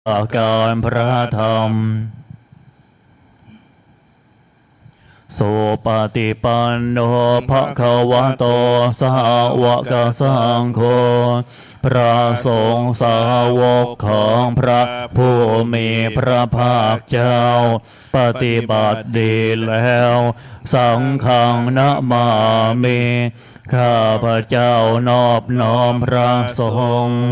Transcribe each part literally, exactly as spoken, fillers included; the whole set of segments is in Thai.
อาการพระธรรมสุปฏิปันโนภควโตสาวกสังโฆพระสงฆ์สาวกของพระผู้มีพระภาคเจ้าปฏิบัติดีแล้วสังฆังนะมามิข้าพเจ้านอบน้อมพระสงฆ์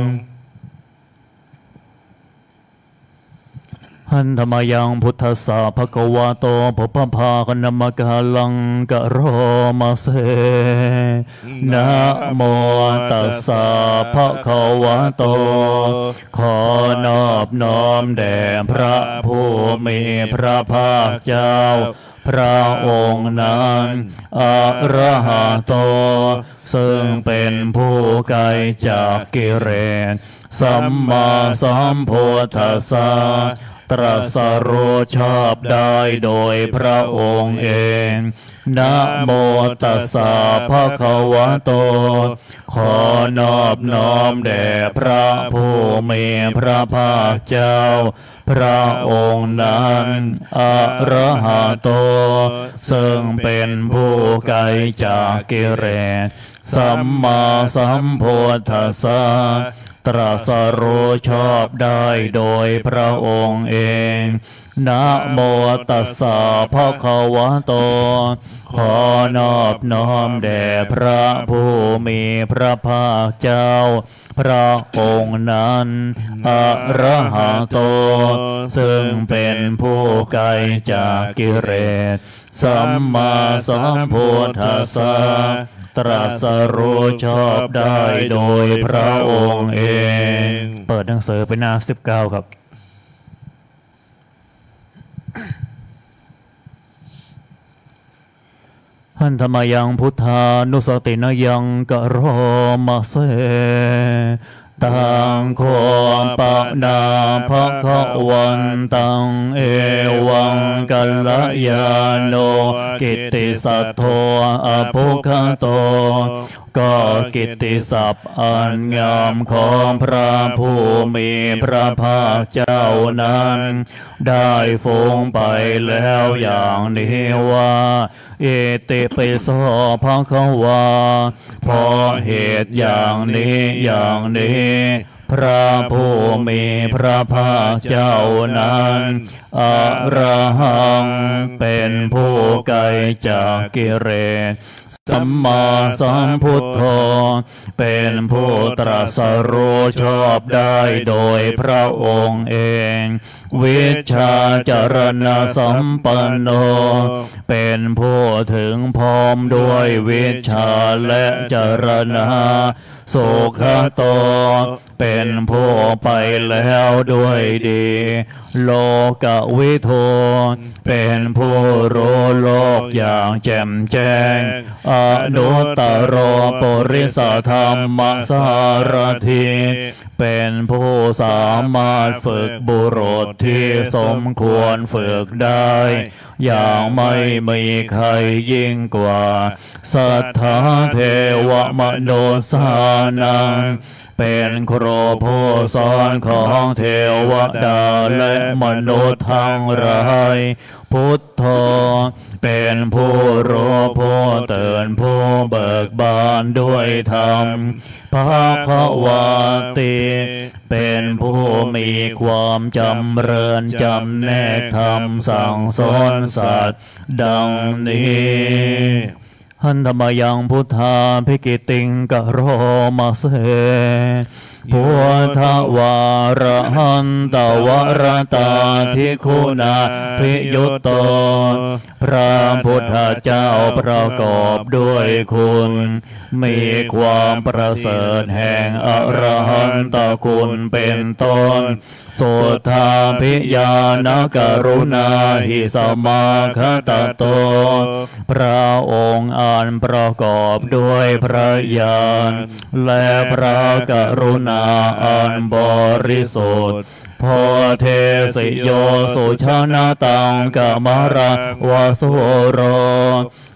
หันธรรมยังพุทธัสสะภะคะวะโตภพพาคณมกาลังกะโรมาเสนะโมตัสสะภะคะวะโตขอนอบน้อมแด่พระผู้มีพระภาคเจ้าพระองค์นั้นอะระหะโตซึ่งเป็นผู้ไกลจากกิเลสสัมมาสัมพุทธัสสะตรัสรู้ชอบได้โดยพระองค์เองนะโมตัสสะภะคะวะโตขอนอบน้อมแด่พระผู้มีพระภาคเจ้าพระองค์นั้นอะระหะโตซึ่งเป็นผู้ไกลจากกิเลสสัมมาสัมพุทธัสสะตรัสรู้ชอบได้โดยพระองค์เองนะโมตัสสะภะคะวะโตขอนอบน้อมแด่พระผู้มีพระภาคเจ้าพระองค์นั้นอะระหะโตซึ่งเป็นผู้ไกลจากกิเลสสัมมาสัมพุทธัสสะตรัสรู้ชอบได้โดยพระองค์เองเปิดหนังสือไปหน้าสิบเก้าครับหันธรรมยังพุทธานุสตินยังกะโรมาเสตังโคปะนาภคะวันตังเอวังกัลยาโนกิตติสัทโธอภุคโตก็กิตติศัพท์อันงามของพระผู้มีพระภาคเจ้านั้นได้ฟุ้งไปแล้วอย่างนี้ว่าเอติปิโสภควาเพราะเหตุอย่างนี้อย่างนี้พระผู้มีพระภาคเจ้านั้นอะระหังเป็นผู้ไกลจากกิเลสสัมมาสัมพุทโธเป็นผู้ตรัสรู้ชอบได้โดยพระองค์เองวิชชาจรณะสัมปันโนเป็นผู้ถึงพร้อมด้วยวิชชาและจรณะสุขโตเป็นผู้ไปแล้วด้วยดีโลกวิโทเป็นผู้รู้โลกอย่างแจ่มแจ้งอนุตตรปริสธรรมสารถิเป็นผู้สามารถฝึกบุรุษที่สมควรฝึกได้อย่างไม่มีใครยิ่งกว่าสัทธาเทวมโนสานังเป็นครูผู้สอนของเทวดาและมนุษย์ทั้งหลายพุทโธเป็นผู้รู้ผู้ตื่นผู้เบิกบานด้วยธรรมภควาติเป็นผู้มีความจำเริญจำแนกธรรมสั่งสอนสัตว์ดังนี้หันธรรมยังพุทธาภิกิติงกะโรมาเสพุทธวารหันตวรตาทิคุณาภิยุตโตพระพุทธเจ้าประกอบด้วยคุณมีความประเสริฐแห่งอรหันตคุณเป็นต้นสุทธาภิญาณกรุณาหิสมาคตโตพระองค์อันประกอบด้วยพระญาณและพระกรุณาอันบริสุทธิ์โพเทสิโยสุชนะตังกมารวาสุโร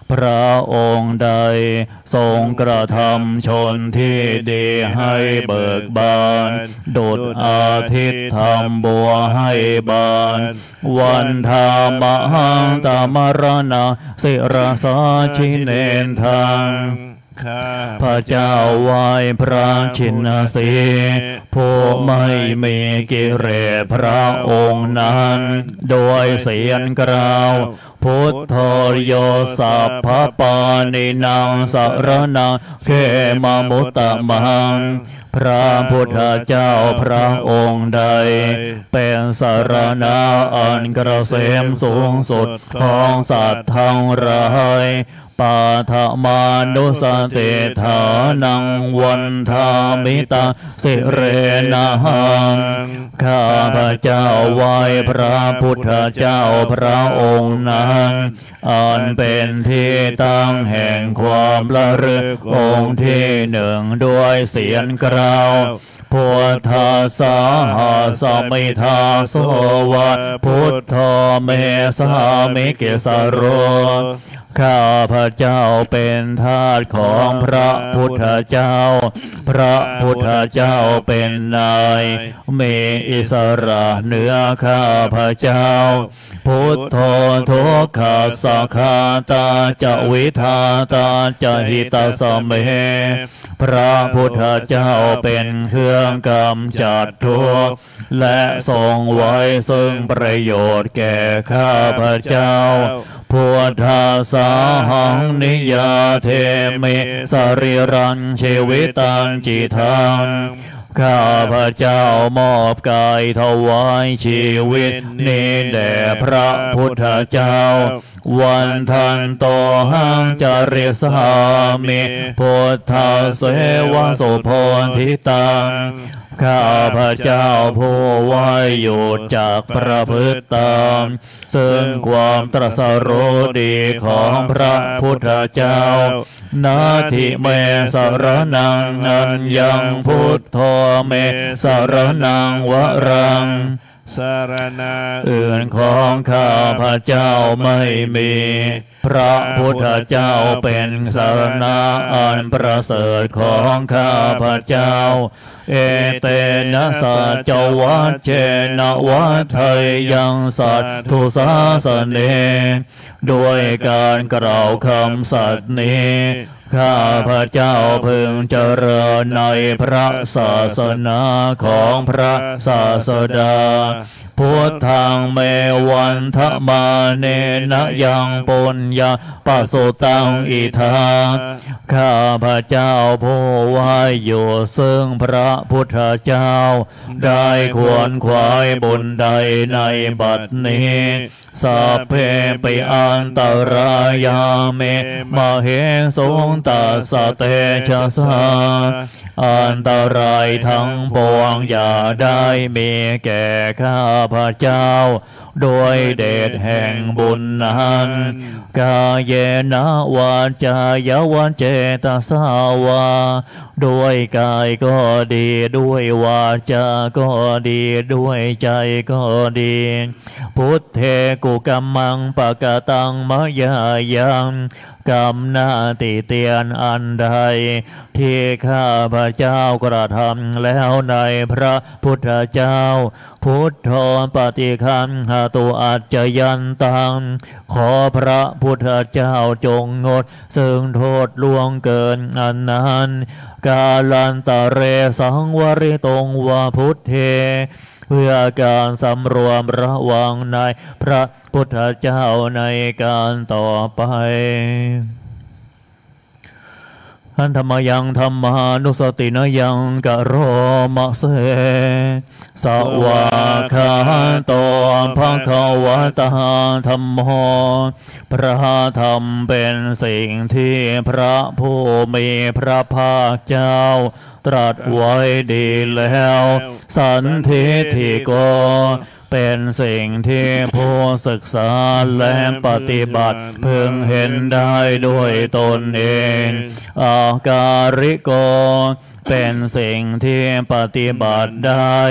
พระองค์ใดทรงกระทำชนที่ดีให้เบิกบานดุจอาทิตย์ทำบัวให้บานวันธามหังตมรณะสิรสาชิเนนทางพระเจ้าไหว้พระชินสีผู้ไม่มีกิเลสพระองค์นั้นโดยเสียงกล่าวพุทโธโยสัพพปานินางสรณังเขมามุตตะมังพระพุทธเจ้าพระองค์ใดเป็นสรณะอันเกษมสูงสุดของสัตว์ทั้งหลายปาทมานุสติฐานังวันทามิตาสิเรนะหังข้าพระเจ้าไหว้พระพุทธเจ้าพระองค์นั้นอันเป็นที่ตั้งแห่งความระลึกองค์ที่หนึ่งด้วยเสียงกล่าวพุทธาสาหาสมิทาโสวะพุทโธเมสามิเกสโรข้าพระเจ้าเป็นทาสของพระพุทธเจ้าพระพุทธเจ้าเป็นนายมีอิสระเหนือข้าพระเจ้าพุทโธทุกขาสัคาตาจะวิทาตาจะหิตาสเมพระพุทธเจ้าเป็นเครื่องกำจัดทุกข์และทรงไว้ซึ่งประโยชน์แก่ข้าพระเจ้าพุทธาสาหังนิยาเทมิสริรังชีวิตังจิตังข้าพระเจ้ามอบกายถวายชีวิตนี้แด่พระพุทธเจ้าวันทันโตหังจาริสามิพุทธาเสวะสุโพธิตังข้าพระเจ้าผู้ไว้หยุดจากประพฤติตามซึ่งความตรัสรู้ดีของพระพุทธเจ้านาทิเมสรนังอัญญังพุทโธเมสรนังวรังสารณะอื่นของข้าพระเจ้าไม่มีพระพุทธเจ้าเป็นสารณะอันประเสริฐของข้าพระเจ้าเอเตนะสัจวัจเจนะวัฏไทยังสัตถุสาสเนด้วยการกล่าวคำสัตย์นี้ข้าพระเจ้าพึงเจริญในพระศาสนาของพระศาสดาพุทธังเมวันทมาเนนะยังปุญญาปัสสุตังอิทาข้าพระเจ้าผู้ไว้อยู่ซึ่งพระพุทธเจ้าได้ควรขวายบุญใดในบัดนี้สัพเพปิอันตรายาเมมเหสงตัสสะเตชะสาอันตรายทั้งปวงอย่าได้มีแก่ข้าพระเจ้าโดยเดชแห่งบุญนั้นกายเยนะวาจายวันเจตสาวาด้วยกายก็ดีด้วยวาจาก็ดีด้วยใจก็ดีพุทเทกุกัมมังปะกะตังมะยายังกรรมหน้าติเตียนอันใดที่ข้าพระเจ้ากระทำแล้วในพระพุทธเจ้าพุทโธปฏิคันหตุอัจจยันตังขอพระพุทธเจ้าจงงดซึ่งโทษล่วงเกินอันนั้นกาลันตะเรสังวริตงวาพุทเทเพื่อการสำรวมระวังในพระพุทธเจ้าในการต่อไปอันธรรมยังธรรมานุสตินยังกะโรมะเสสวาคาโตภะคะวะตาธัมโมพระธรรมเป็นสิ่งที่พระผู้มีพระภาคเจ้าตรัสไว้ดีแล้วสันทิฏฐิโกเป็นสิ่งที่ผู้ศึกษาและปฏิบัติพึงเห็นได้ด้วยตนเองอาการิโกเป็นสิ่งที่ปฏิบัติได้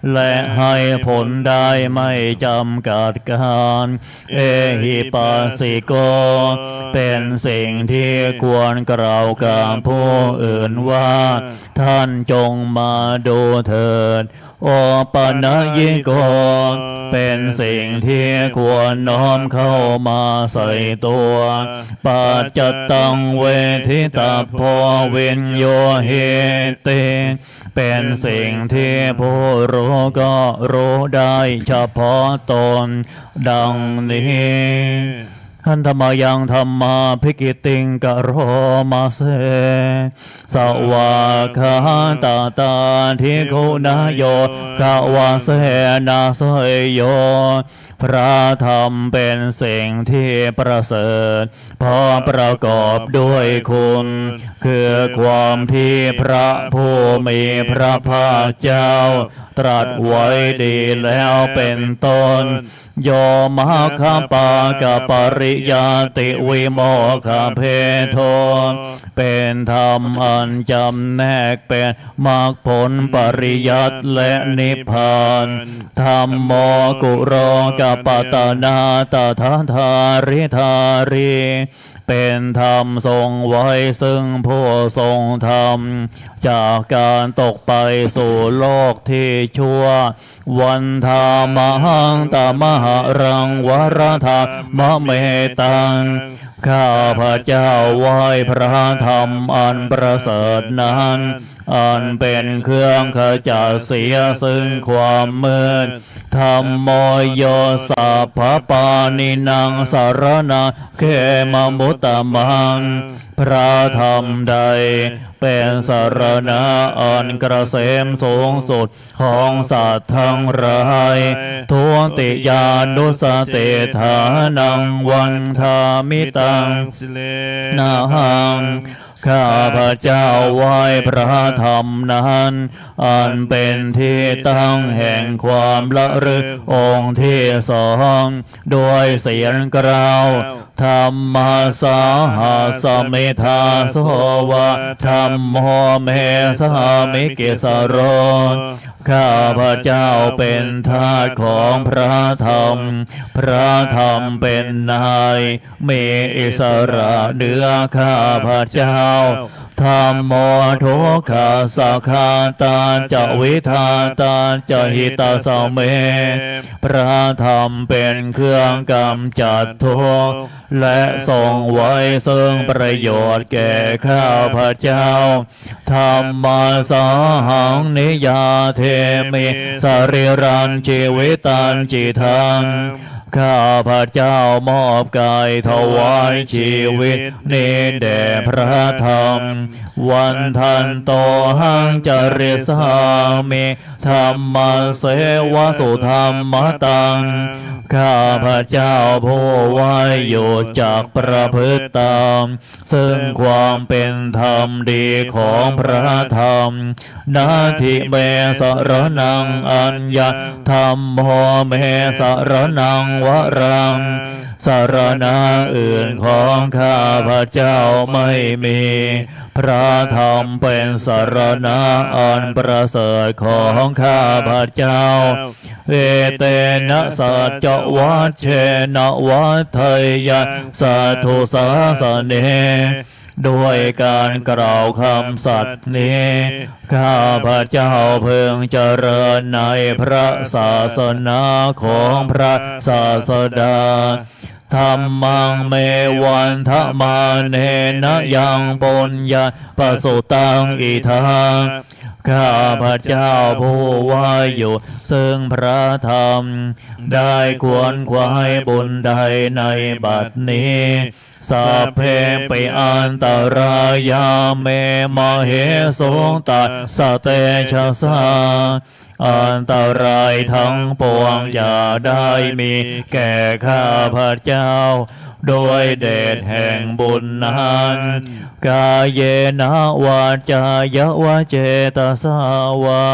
และให้ผลได้ไม่จำกัดการเอหิปัสสิโกเป็นสิ่งที่ควรกล่าวกับผู้อื่นว่าท่านจงมาดูเถิดโอปนัญญิโกเป็นสิ่งที่ควรน้อมเข้ามาใส่ตัวปัจจตังเวทิตาโพวิญโยเหติเป็นสิ่งที่ผู้รู้ก็รู้ได้เฉพาะตนดังนี้ขันธมายังธรรมาภิกิติงกโรมาเสสวากขาตาตาทิคุณาโยกาวาเสนาเสยโยพระธรรมเป็นสิ่งที่ประเสริฐเพราะประกอบด้วยคุณคือความที่พระผู้มีพระภาคเจ้าตรัสไว้ดีแล้วเป็นต้นโยมหคปากปริยาติวิโมกขเพโทเป็นธรรมอันจำแนกเป็นมรรคผลปริยัติและนิพพานธรรมโมกุโรกัปปตนาตถาธาริธารีเป็นธรรมทรงไว้ซึ่งผู้ทรงธรรมจากการตกไปสู่โลกที่ชั่ววันธามหังตามหารังวรธามะเมตังข้าพระเจ้าไหว้พระธรรมอันประเสริฐนั้นอันเป็นเครื่องขจัดเสียซึ่งความมืดธรรมโมโยสัพพปานินังสารนาเขมมุตตมังพระธรรมใดเป็นสารณะอันกระเสมสูงสุดของสัตว์ทั้งหลายทุติยานุสติฐานังวันธามิตังนาหังข้าพระเจ้าไหว้พระธรรมนั้นอันเป็นที่ตั้งแห่งความละลึกองค์ที่สองด้วยเสียงกล่าวธรรมสาหาสมิทาโสวะธรรมโมเมสามิกิสโรข้าพระเจ้าเป็นทาสของพระธรรมพระธรรมเป็นนายมีอิสระเหนือข้าพระเจ้าธรรมโมทุกขาสักขาตาจะวิทาตาจะหิตาสเมพระธรรมเป็นเครื่องกำจัดทุกข์และทรงไว้ซึ่งประโยชน์แก่ข้าพระเจ้าธรรมสาหังนิยาเทมิสริรันชีวิตันจิตังข้าพระเจ้ามอบกายถวายชีวิตนี้แด่พระธรรมวันทันโตหังจริสามิธรรมเสวสุธรรมตังข้าพระเจ้าผู้ไหวอยู่จากประพฤติตามซึ่งความเป็นธรรมดีของพระธรรมนาทิเมสรนังอัญญธรรมโมเมสรนังวรังสารณะอื่นของข้าพระเจ้าไม่มีพระธรรมเป็นสารณะอันประเสริฐของข้าพระเจ้าเอเตนะสัจจวัชเชนะวัฏไทยสัทธุสาสเนด้วยการกล่าวคำสัตย์นี้ข้าพระเจ้าเพิ่งเจริญในพระศาสนาของพระศาสดาธรรมังเมวันทมาเนนะยังปุญญาปสุตังอิทังข้าพระเจ้าผู้ว่าอยู่ซึ่งพระธรรมได้ควรควายบุญใดในบัดนี้สัพเพปิอันตรายาเมมเหสงตัสสะเตชะสาอันตรายทั้งปวงอย่าได้มีแก่ข้าพระเจ้าโดยเดชแห่งบุญนั้นกายเยนะวาจายวะเจตสาวา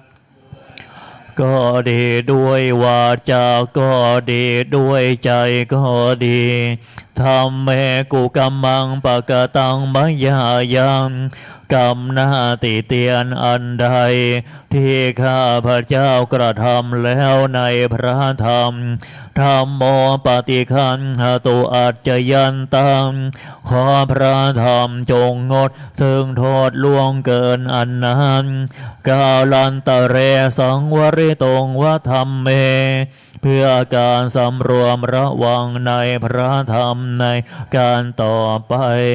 ก็ดีด้วยวาจาก็ดีด้วยใจก็ดีธรรมเมกุกัมมังปะกตังมยายังกรรมหน้าติเตียนอันใดที่ข้าพระเจ้ากระทำแล้วในพระธรรมธรรมโมปฏิคันหตุอัจจยันตังขอพระธรรมจงงดซึ่งโทษล่วงเกินอันนั้นกาลันตะเรสังวริตงวธรรมเมเพื่อการสำรวมระวังในพระธรรมในการต่อไป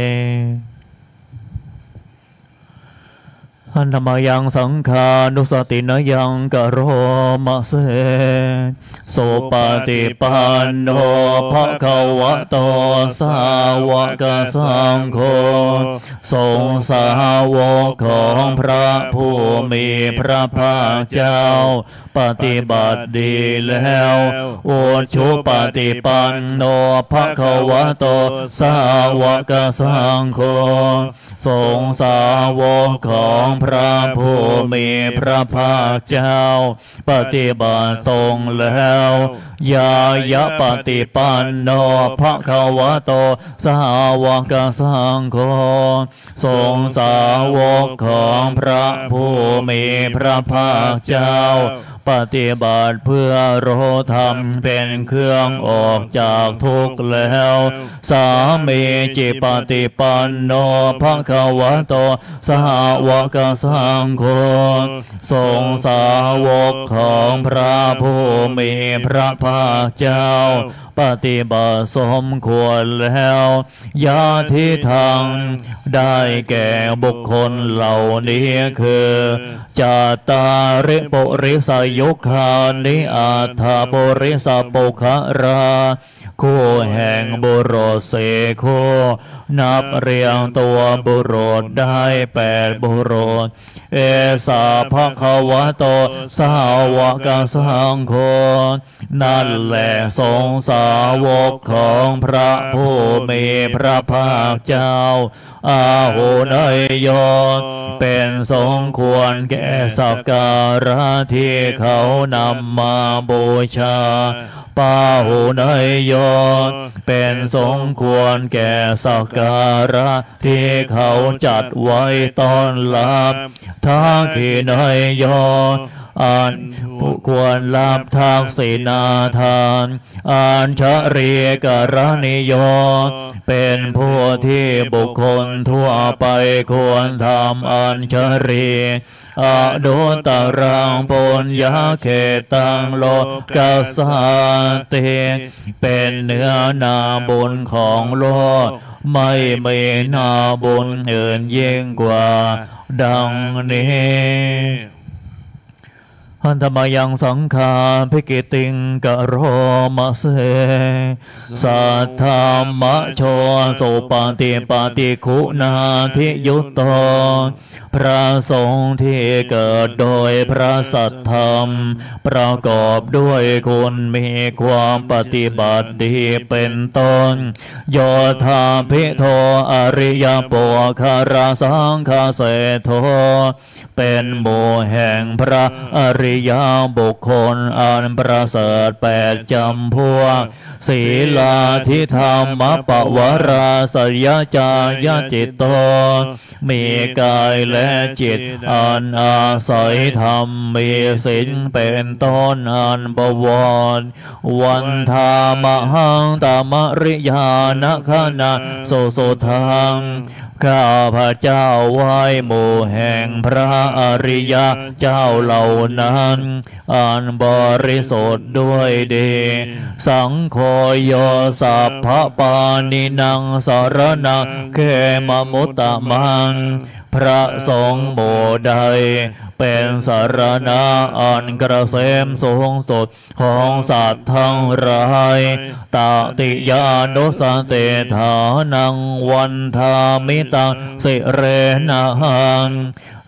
อันธรรมยังสังขานุสตินยังกโรมะเสโสปฏิปันโนภะคะวะโตสาวกสังโฆทรงสาวกของพระผู้มีพระภาคเจ้าปฏิบัติดีแล้วโอชุปฏิปันโนภะคะวะโตสาวกสังโฆทรงสาวกของพระผู้มีพระภาคเจ้าปฏิบัติตรงแล้วยายะปฏิปันโนภะคะวะโตสาวกสังโฆทรงสาวกของพระผู้มีพระภาคเจ้าปฏิบัติเพื่อโรธรรมเป็นเครื่องออกจากทุกข์แล้วสามีจิปฏิปันโนภะคะวะโตสาวกสังโฆทรงสาวกของพระผู้มีพระภาคเจ้าปฏิบัติสมควรแล้วญาติทางได้แก่บุคคลเหล่านี้คือจาตาริปุริสยุคานิอัฏฐปุริสปุขราคู่แห่งบุรุษสี่คู่นับเรียงตัวบุรุษได้แปดบุรุษเอสาภะคะวะโตสาวกสังโฆนั่นแหละทรงสาวกของพระผู้มีพระภาคเจ้าอาหุนยโยเป็นสมควรแก่สักการะที่เขานำมาบูชาปาหุนยโยเป็นสมควรแก่สักการะที่เขาจัดไว้ต้อนรับทักขินยโยอันผู้ควรรับทักษิณาทานอัญชรีกรณิโยเป็นผู้ที่บุคคลทั่วไปควรทำอัญชรีอดุตรังปุญญาเขตังโลกัสสติเป็นเนื้อนาบุญของโลกไม่มีนาบุญอื่นยิ่งกว่าดังนี้หันธรรมยังสังฆาภิกิติงกโรมะเสสัทธามะโชสุปฏิปฏิคุณาทิยุตโตพระสงฆ์ที่เกิดโดยพระสัทธรรมประกอบด้วยคุณมีความปฏิบัติดีเป็นต้นโยธาภิโทอริยปุคาราสังฆเสโทเป็นหมู่แห่งพระอริยบุคคลอันประเสริฐแปดจำพวกศีลาธิธรรมปวาราสยจายจิตโตมีกายและจิตอันอาศัยธรรมมีศีลเป็นต้นอันบวรวันธามหังตามริยานคณะโสโสทังข้าพระเจ้าไหว้หมู่แห่งพระอริยเจ้าเหล่านั้นอันบริสุทธิ์ด้วยดีสังโฆโยสัพพปานินังสรณะเขมมุตตมังพระสงฆ์หมู่ใดเป็นสารณะอันกระเสมสูงสุดของสัตว์ทั้งหลายตติยานุสเตฐานังวันธามิตังสิเรนะหัง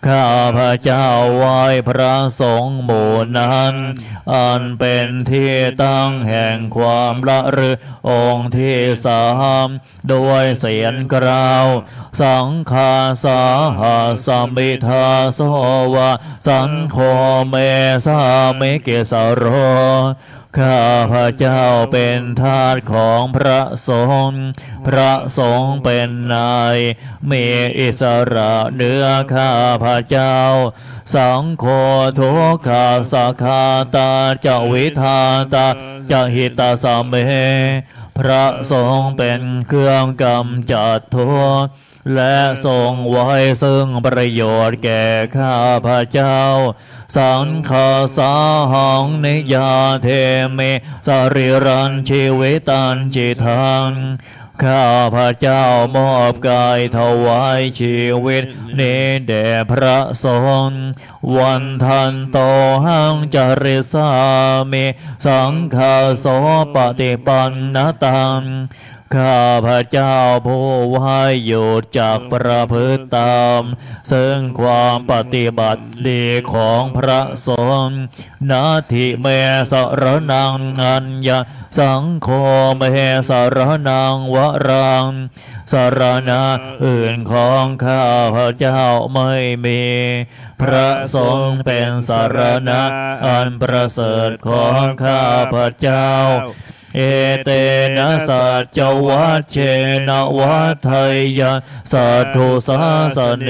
ข้าพระเจ้าไหว้พระสงฆ์หมู่นั้นอันเป็นที่ตั้งแห่งความละลึกองค์ที่สามด้วยเสียงกล่าวสังฆาสาหาสมิทาโสวะสังโฆเมสามิเกสโรข้าพระเจ้าเป็นทาสของพระสงฆ์พระสงฆ์เป็นนายมีอิสระเหนือข้าพระเจ้าสังโฆทุกขาสักขาตาจวิทาตาจหิตาสเมพระสงฆ์เป็นเครื่องกำจัดทุกข์และทรงไว้ซึ่งประโยชน์แก่ข้าพระเจ้าสังฆาสาหังนิยาเทเมสริรันชีวิตันจิตังข้าพระเจ้ามอบกายถวายชีวิตนี้แด่พระสงฆ์วันทันโตหังจริสามิสังฆาโสปฏิปันนตังข้าพระเจ้าผู้ไหวหยุดจากประพฤติตามซึ่งความปฏิบัติดีของพระสงฆ์นาทิเมสรนังอัญญสังโฆเมสรนังวรังสารณะอื่นของข้าพระเจ้าไม่มีพระสงฆ์เป็นสารณะอันประเสริฐของข้าพระเจ้าเอเตนะสัจวัชเชนะวัฏไทยสัทธุสาสเน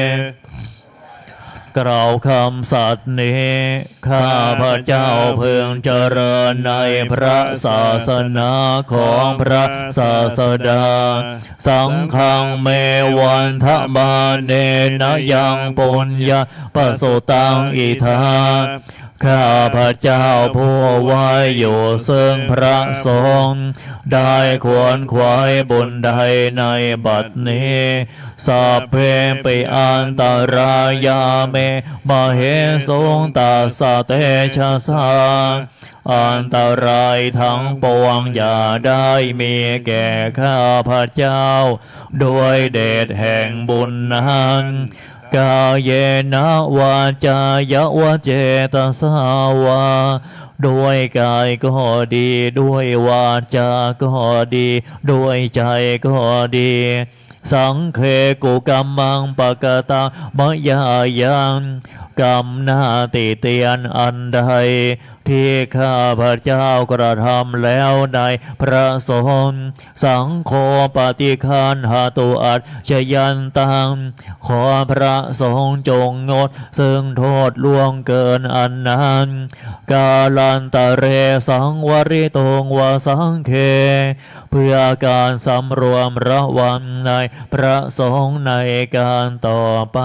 กล่าวคำสัตย์นี้ข้าพระเจ้าเพิ่งเจริญในพระศาสนาของพระศาสดาสังฆังเมวันทมาเนนะยังปุญญาปสุตังอิทาข้าพระเจ้าผู้ไหวอยู่ซึ่งพระสงฆ์ได้ควรขวายบุญใดในบัดนี้สัพเพปิอันตรายาเมมเหสงตาสะเตชะสาอันตรายทั้งปวงอย่าได้มีแก่ข้าพระเจ้าด้วยเดชแห่งบุญนั้นกายเยนะวาจายวะเจตสาวาด้วยกายก็ดีด้วยวาจาก็ดีด้วยใจก็ดีสังเคกุกรรมังปะกตามยายังกรรมหน้าติเตียนอันใดที่ข้าพระเจ้ากระทำแล้วในพระสงฆ์สังโฆปฏิคันหาตุอัจฉยันตังขอพระสงฆ์จงงดซึ่งโทษล่วงเกินอันนั้นกาลันตะเรสังวริตงวสังเคเพื่อการสำรวมระวังในพระสงฆ์ในการต่อไป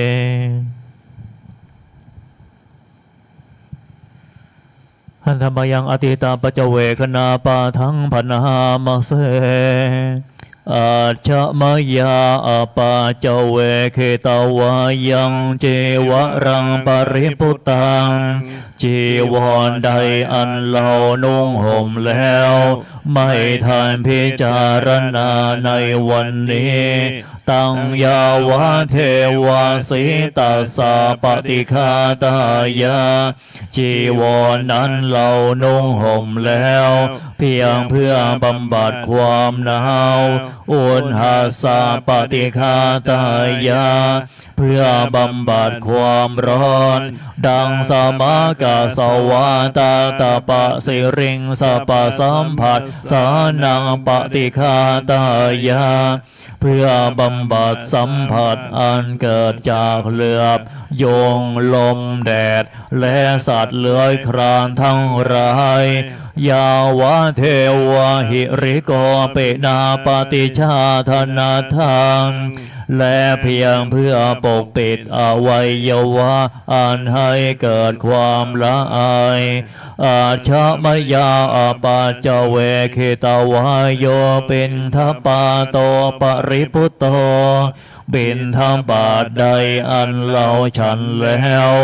หันธรรมยังอติตาปัจเวคนาปาทังพนามาเสอาชะมยาอปาจเวเคตาวายังเจวรังปริปุตังจีวรใดอันเรานุ่งห่มแล้วไม่ทานพิจารณาในวันนี้ตังยาวะเทวาสิตาสาปฏิคาตายาจีวรนั้นเรานุ่งห่มแล้วเพียงเพื่อบำบัดความหนาวอุณหาสาปฏิคาตายาเพื่อบำบัดความร้อนดังสมากาสวาตาตาปะสิริงสปะสัมผัสสานังปฏิคาตายาเพื่อบำบัดสัมผัสอันเกิดจากเหลือบโยงลมแดดและสัตว์เลื้อยคลานทั้งหลายยาวะเทวะหิริโกเปนาปฏิชาธนาทังและเพียงเพื่อปกปิดอวัยวะอันให้เกิดความละอายอาชะมยาอปาจเวเคตาวายโยปินทปาโตปริพุตโตบินทบาทใดอันเราฉันแล้ว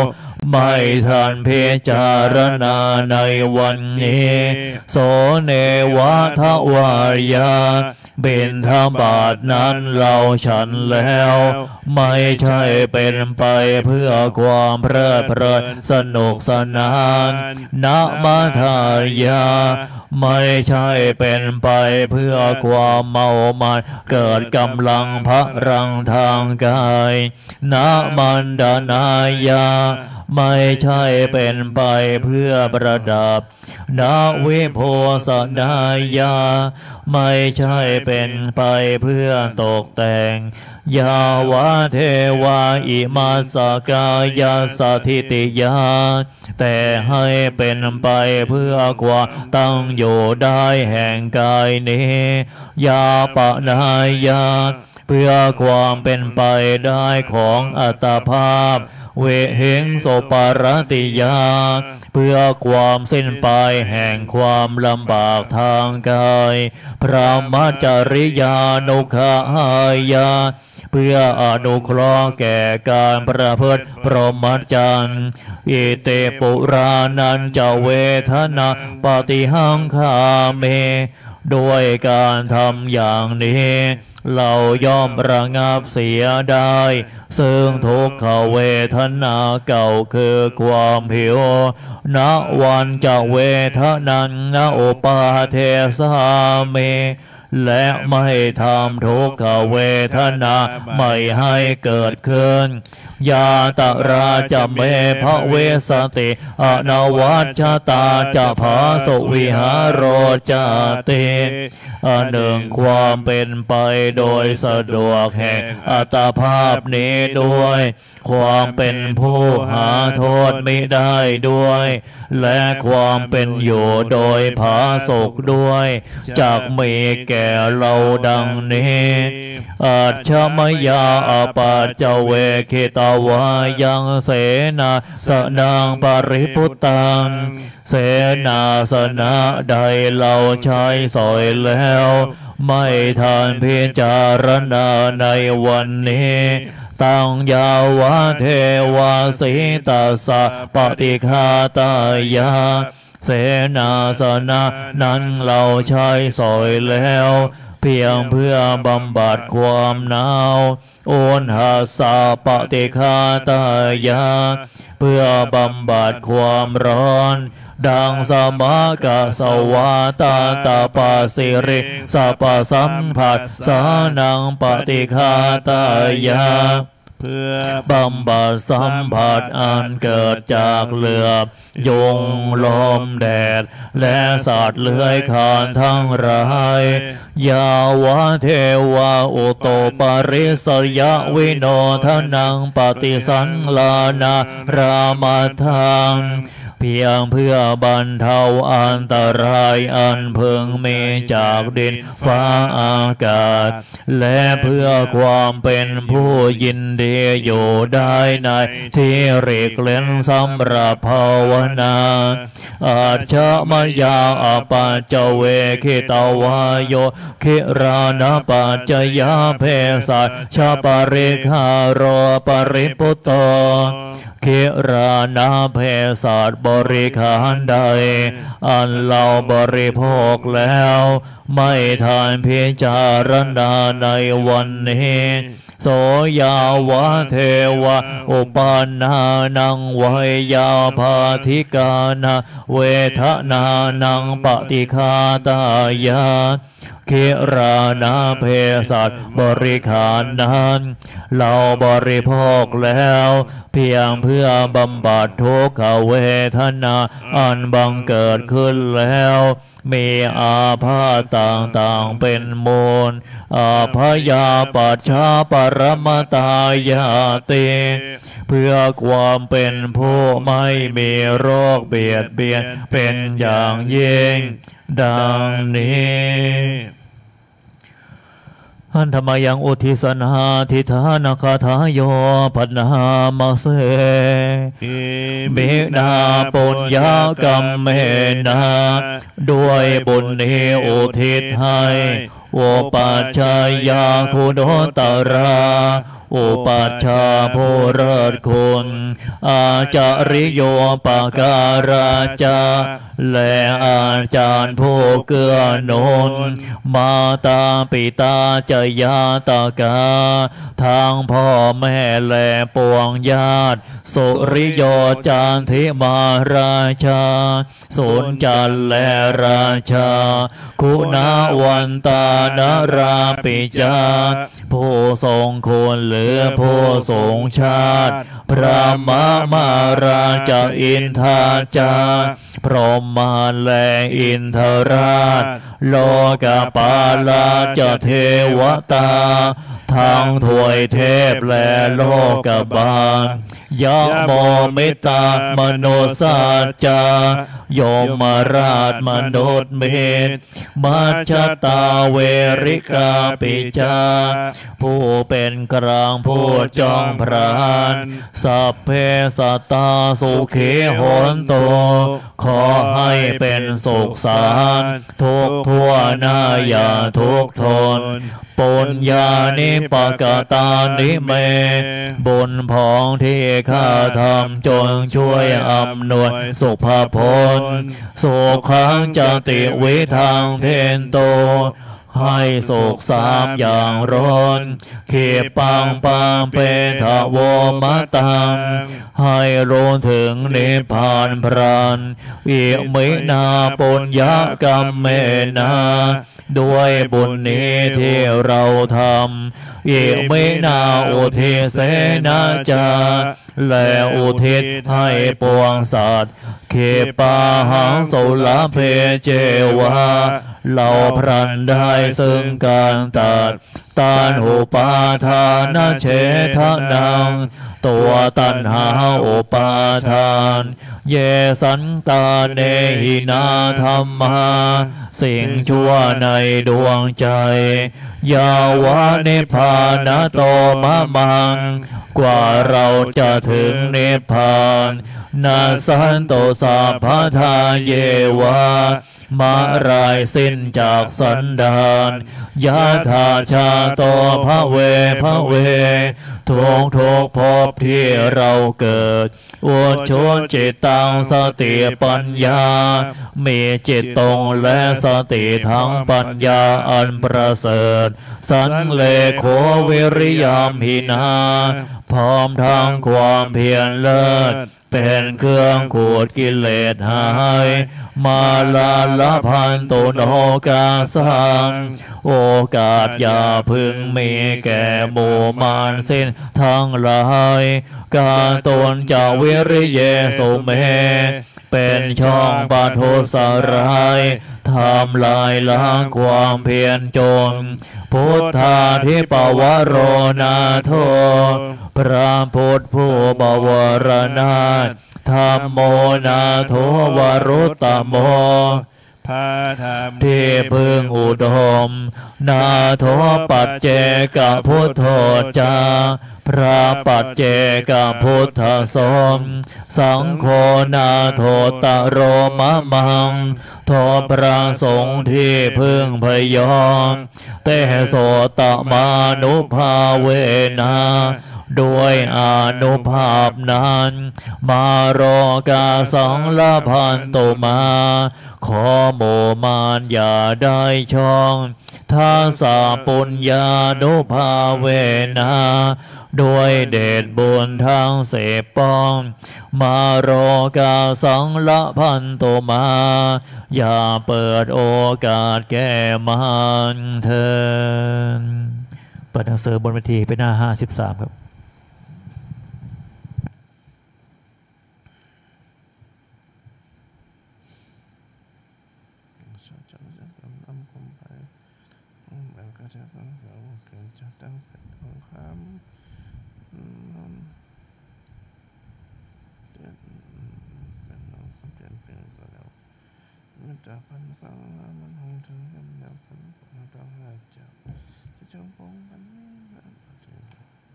ไม่ทันพิจารณาในวันนี้โสเนวะทวายาบิณฑบาตนั้นเราฉันแล้วไม่ใช่เป็นไปเพื่อความเพลิดเพลินสนุกสนานนะมัทายาไม่ใช่เป็นไปเพื่อความเมามันเกิดกำลังพะรังทางกายนะมันดานายาไม่ใช่เป็นไปเพื่อประดับนาวิโพสนายาไม่ใช่เป็นไปเพื่อตกแต่งยาวะเทวาอิมาสกายาสถิติยาแต่ให้เป็นไปเพื่อความตั้งอยู่ได้แห่งกายนี้ยาปนายาเพื่อความเป็นไปได้ของอัตภาพเวหิงโสปารติยาเพื่อความสิ้นไปแห่งความลำบากทางกายพระมัจจริยานุขายาเพื่ออนุเคราะห์แก่การประพฤติพรหมจรรย์อิเตปุรานันจะเวทนาปฏิหังคาเมด้วยการทำอย่างนี้เราย่อมระงับเสียได้ซึ่งทุกขเวทนาเก่าคือความหิวณวันจะเวทนันณอุปาเทสาเมและไม่ทำทุกขเวทนาไม่ให้เกิดขึ้นยาตราจะเมภเวสติอนวัชตาจะภาสุวิหารโรจเตอันหนึ่งความเป็นไปโดยสะดวกแห่งอัตภาพนี้ด้วยความเป็นผู้หาโทษไม่ได้ด้วยและความเป็นอยู่โดยผาสุกด้วยจากมีแก่เราดังนี้อาชมยาอปาจเวคิตาวายังเสนาสนังปริพุตตังเสนาสนะใดเราใช้สอยแล้วไม่ทานพิจารณาในวันนี้ตังยาวะเทวาสิตาสะปฏิฆาตายาเสนาสนะนั้นเราใช้สอยแล้วเพียงเพื่อบำบัดความหนาวโอนหาสาปฏิฆาตายาเพื่อบำบัดความร้อนดังสมากะสวาตาตาปาสิริสัพสัมผัสสานังปฏิฆาตายาเพื่อบำบัดสัมผัสอันเกิดจากเหลือบยุงลมแดดและสัตว์เลื้อยคลานทั้งหลายยาวะเทวาอุโตปริสยวิโนทนังปฏิสันลานารามาทังเพียงเพื่อบรรเทาอันตรายอันเพึงมีจากดินฟ้าอากาศและเพื่อความเป็นผู้ยินดีอยู่ได้ในที่หลีกเล่นสำหรับภาวนาอาชมยาอปัจจเวคิตาวายโยคิรานะปัจจยาเพสัชชปริคารโรปริปุตโตคิรานะเพสัชบริขารใดอันเราบริโภคแล้วไม่ทานพิจารณาในวันนี้โสยาวะเทวะอุปานานังวยยาภาธิกานาเวทนานังปฏิฆาตายาคิรานาเพสัชบริขารนั้นเราบริโภคแล้วเพียงเพื่อบำบัดทุกขเวทนาอันบังเกิดขึ้นแล้วมีอาพาธต่างๆเป็นมูลอาพยาปัจฉาปรมตายาติเพื่อความเป็นผู้ไม่มีโรคเบียดเบียนเป็นอย่างยิ่งดังนี้อันธรรมยังอุทิศนาทิธานาคาทายโยปัญหามาเสบินาปุญญากรรมเมนาด้วยบุญนี้อุทิศให้โอปัจจายาคุณตราโอุปัชฌาย์ผู้เลิศคุณอาจาริโยปการาจาและอาจารย์ผู้เกื้อหนุนมาตาปิตาจยาตากาทางพ่อแม่และปวงญาติสุริโยจารทิมาราชาสุนจันและราชาคุณาวันตานราปิจาผู้ทรงคุณหรือผู้ทรงชาติพระมมาราชอินทาจาพรหมและอินทราชโลกปาลาจเทวตาทางถวยเทพและโลกบาลยะโมมิตามโนสัจจายมราชมนุษย์เมตมัจจตาเวริกาปิจาผู้เป็นกลางผู้จองพรานสัพเพสัตตาสุขีโหนโตขอให้เป็นสุขสารทุกทั่วหน้าอย่าทุกทนปุญญานิปกตานิเมบุญพองที่ข้าทำจงช่วยอำนวยสุภาพลสุขังจติวิทังเทนโตให้สุขสามอย่างร้อนเขปังปังเปทะโวมะตังให้รู้ถึงนิพพานพรานอิมินาปุญญกรรมเมนาด้วยบุญนี้ที่เราทำอิมินาอุทิเสนาจาและอุทิศให้ปวงสัตว์เขปาหังโสลเพเจวาเราพรันได้ซึ่งการตัดตานอุปาทานเฉทนังตัวตัณหาอุปาทานเยสันตาเนหินาธรรมาสิ่งชั่วในดวงใจยาวานิพพานโตมะมังกว่าเราจะถึงนิพพานนาสันโตสัพพทาเยวามาลายสิ้นจากสันดานยะถาชาโตภเวภเวทุกทุกภพที่เราเกิดอุชนจิตตังสติปัญญามีจิตตรงและสติทั้งปัญญาอันประเสริฐสันเลโควิริยามหินาพร้อมทางความเพียรเลิศเป็นเครื่องขูดกิเลสหายมาลาละพันตุโนกาสังโอกาสอย่าพึงมีแก่หมู่มารสิ้นทั้งหลายการตนจะวิริเยสุเมเป็นช่องปาทุสร้ายทำลายล้างความเพียรจนพุทธาธิปวโรนาโทพระพุทธผู้บวรนาถธรรมโมนาโทวรุตตโมพระธรรมที่พึงอุดมนาโทปัจเจกพุทโธจาพระปัจเจกพุทธสมสังโฆนาโทตโรมะมังโทพระสงฆ์ที่พึงพยอมเตโสตมานุภาเวนะด้วยอานุภาพนั้นมาโรกาสังลพันตุมาขอโมมานอย่าได้ช่องท่าสาปุญญานุภาเวนะด้วยเดชบุญทางเสพป้องมาโรกาสังละพันตุมาอย่าเปิดโอกาสแก่มันเถิดเปิดหนังสือบนเวทีไปหน้าห้าสิบสามครับจากพันฟังมันหงถึงกันแล้วพันต้องหาจับจะจงปงกันนี้นะถึง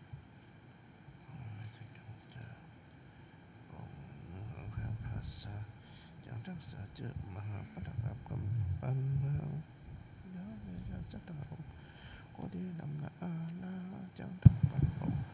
จะจงจะปงของข้าภาษาจากทักษะเจอมหาปฐกับคำปันเมืองยาวเลยจะสะดาวก็ดีดำนาอาลาจากทักปัน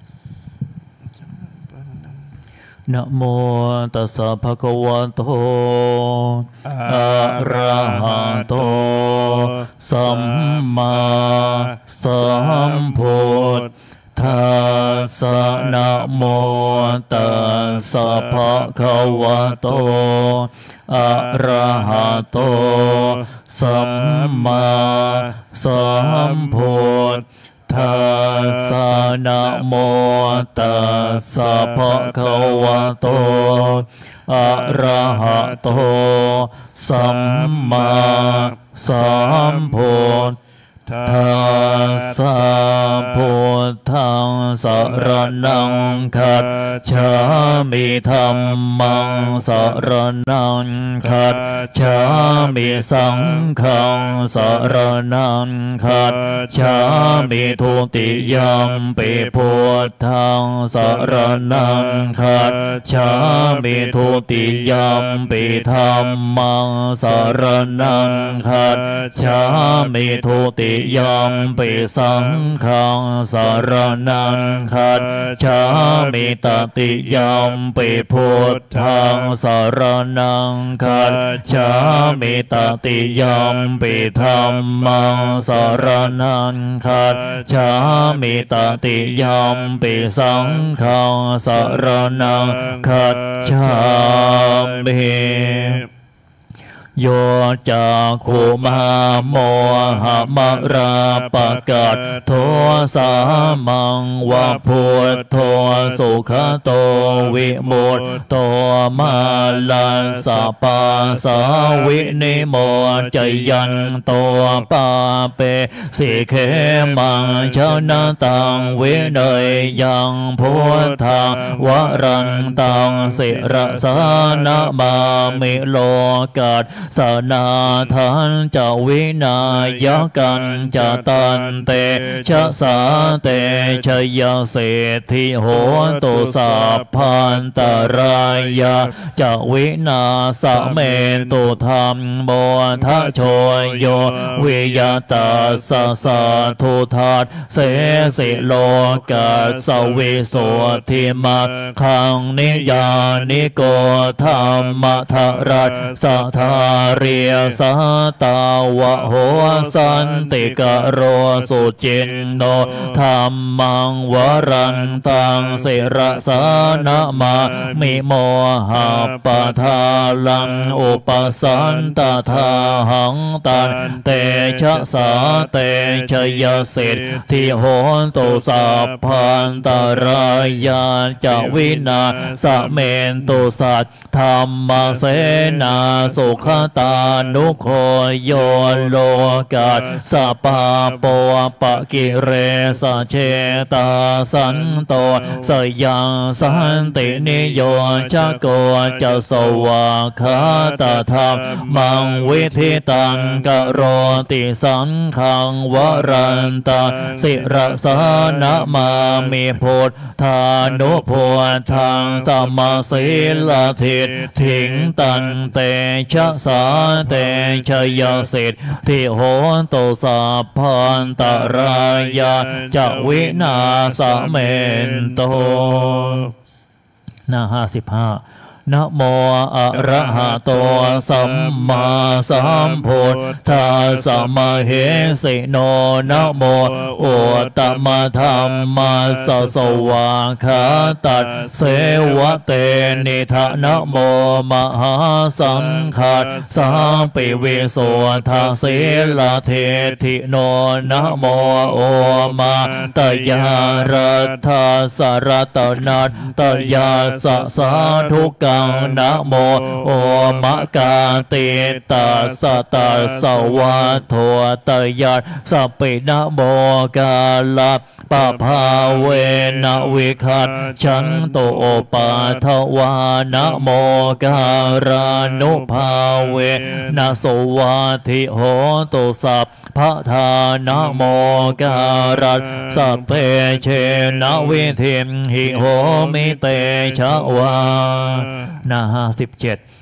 นะโมตัสสะภะคะวะโตอะระหะโตสัมมาสัมพุทธัสสะนะโมตัสสะภะคะวะโตอะระหะโตสัมมาสัมพุทธัสสะนะโมตัสสะภะคะวะโตอะระหะโตสัมมาสัมพุทธัสสะพุทธังสรณังคัจฉามิธัมมังสรณังคัจฉามิสังฆังสรณังคัจฉามิทุติยัมปิพุทธังสรณังคัจฉามิทุติยัมปิธัมมังสรณังคัจฉามิทุติยัมปิสังฆังสรณังคัจฉามิตติยัมปิพุทธังสรณังคัจฉามิตติยัมปิธัมมังสรณังคัจฉามิตติยัมปิสังฆังสรณังคัจฉามิโยจักขุมาโมหะมะราปะกัตโทสามังวะพุทโธสุขโตวิมุตโตมาลัสสะปาสาวินิโมจยันโตปาเปสิเขมังชนะตังวิเนยยังพุทธังวรันตังสิรสานะมามิโลกัสสนาทันจะวินายกันจะตันเตชะสาเตชยเศรษฐิโหตุสัพพันตรายาจะวินาสเมตุธรรมโมทะโชยโยวิยตาสสะทุทัสเสสิโลกัสสวิโสทิมัคขังนิยานิโกธรรมทรัสสะทาเรียสาตาวะโหสันติกโรสุจินโนธรรมังวรันตังสิรสานะมามิโมหะปะทาลังอุปสันตทาหังตันเตชะสาเตชยสิทธิโหตุสัพพันตรายาจะวินาสเมนตุสัตธรรมเสนาสุขตานุโคโยโลกัสสะปาโปปะกิเรสะเชตาสันโตสยังสันตินิโยจะโกจะสวาคาตธรรมมังวิธิตังกโรติสังขังวรันตาสิรสานะมามิพุทธานุพุทธังสัมมาศีลทิฏถิงตันเตชะสาเตชยสิทธิโหตุสัพพันตรายาจะวินาสเมนโตหน้าห้าสิบห้านะโมอะระหะโตสัมมาสัมพุทธัสสะมะเหสิโนนะโมอุตตมะธัมมัสสะสวาคาตัสเสวะเตนิทะนะโมมหาสังฆัสสะปิวิโสทะเสลาเทธิโนนะโมโอมาตยารัตถะสรตนัตตยาสะสาธุกังนะโมโอมะกาติตาสตาสวะโทตยัสสะปินะโมกาลปะภาเวนะวิคัตฉันโตปาทวานะโมการานุภาเวนะสวัสทิโหตุสัพพะทานะโมการัสสัพเพเชนะวิธิหิโหมิเตชะวานาห้าสิบเจ็ดพ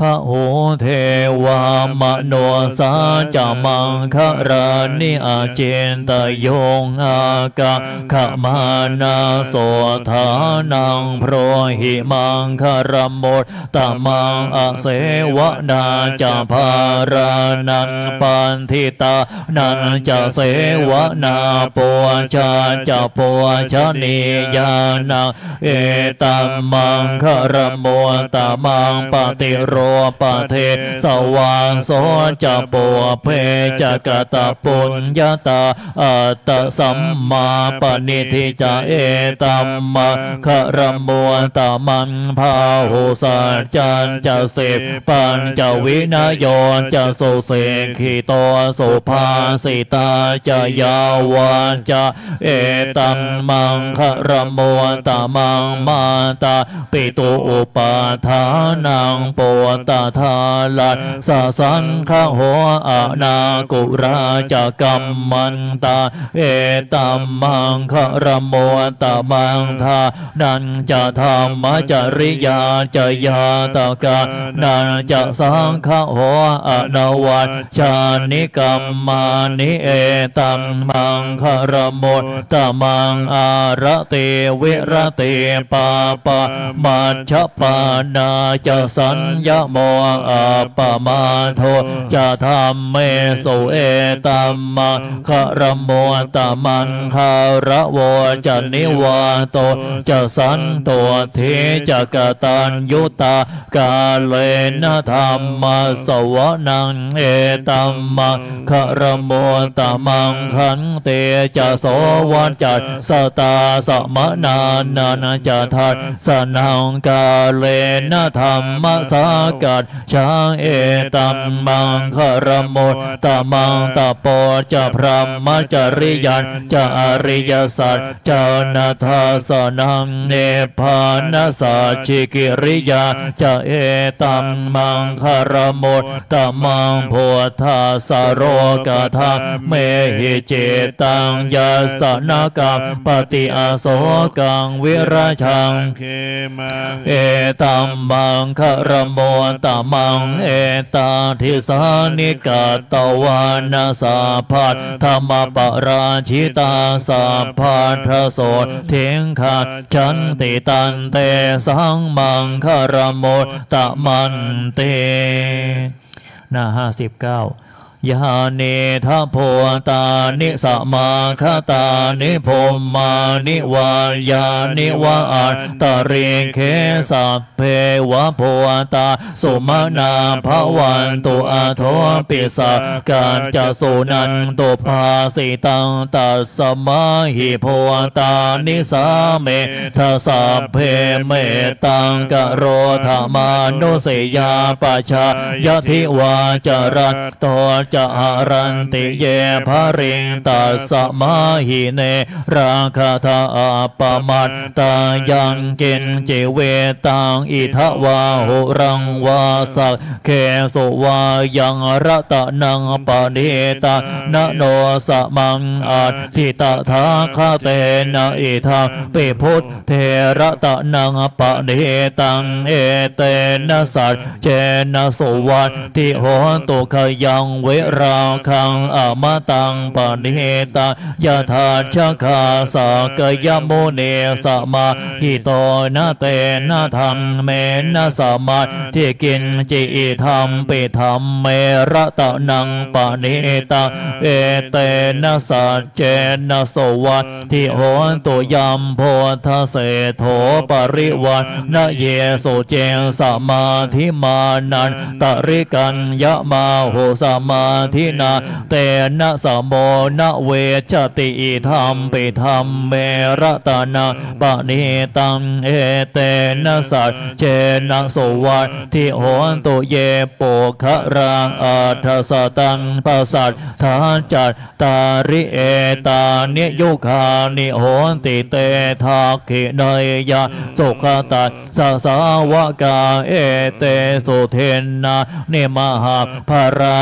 ะโหเทวามโนสาจามังคะรานิอาเจนตโยงอากาขมานาโสธานังโพรหิมังคารมดตมังอเสวนาจาภารานังปันทิตานันจะเสวนาปัวชาจะปัวชนียานังเอตัมมังคารมดตมังปฏิโรปเทสวางโสจะปัวเพจะกตปุญญาตาอัตตสัมมาปณิทิจาเอตัมมังคารมดตมันภาหุสัจจันจะเสพปัญจวินโยจะโสเสขิโตสุภาสิตาจะยาวาจะเอตัมมังคารมดตมังมาตาปิตุอุปาทานังปวตทาลัสสะสังฆโหอานากุราจะกัมมันตาเอตัมมังคารมดตมังทานันจะธรรมจริยาจะยาตกานันจะสังฆโหอนาวัชชานิกัมมานิเอตัมมังคารมดตมังอาระเตวิระเตปาปะมัชฌปานาจะสัญญโมอาปมาโทจะธรรมเมสุเอตัมมังคารมดตมันคาระโวจะนิวาโตจะสันตัวเทจะกตัญยุตากาเลนะธรรมสวนังเอตัมมังคารมดตมังขันเตจะโสวัจจัสสตาสมนานานาจะทัสสนังกาเลนะธรรมสากัจฉาเอตัมมังคารมดตมังตโปจะพรหมจริยันจะอริยสัจจะนาทัสสนังเนพานัสสะชิกิริยาจะเอตัมมังคารมดตมังโพธาสโรกธาเมหิเจตังยาสนากังปฏิอาโสกังวิราชังเอตัมมังคารมดตมังเอตาทิสานิกาตวานาสาพัทธรรมปราชิตาสาพัทธโสเทงขัดฉันติตันเตสังมังคารมดตมันเตหน้าห้าสิบเก้ายาเนทะโพตานิสมาคตานิพมมานิวายานิวาอัตตะเรเคสัพเพวะโพตาสุมานาภวันตุอาโทปิสะการจะสุนันตุภาสิตังตัสสมาหิโพตานิสาเมทัสสัพเพเมตังกโรธามานุสยาปชายทิวาจรัตโตจะหารันติเยภริงตัสสมาหิเนราคาทาปมัตตายังกินจิเวตังอิทวาหุรังวาสักเคสุวายังรัตนังปณิตานโนสมังอัตถิตถาคาเตนะอิทังปิพุทธเทระตนังปณิตังเอเตนะสัจเจนะสุวัตติโหตุขยังเวราคังอมตังปณิตังยะถาชะคาสากยโมเนสมาหิโตนะเตนะธรรมเมนะสมาธิกินจิธรรมปิธรรมเมระตะนังปณิตังเอเตนะสัจเจนะโสวัตถิโหตุยัมโพธเสโถปริวันนะเยสุเจสมาธิมานันตริกัญญมาโหสมาธินาเตนะสมโมนะเวชติธรรมปิธรรมเมระตนะปณิตังเอเตนะสัจเจนะโสวัตถิโหตุเยโปคะรังอัฏฐสตังปัสสัทธาจัตตาริเอตานิยุคานิโหติเตทักขิเนยะสุขตัสสะสาวกาเอเตสุเทนะเนมหาภารานิอิ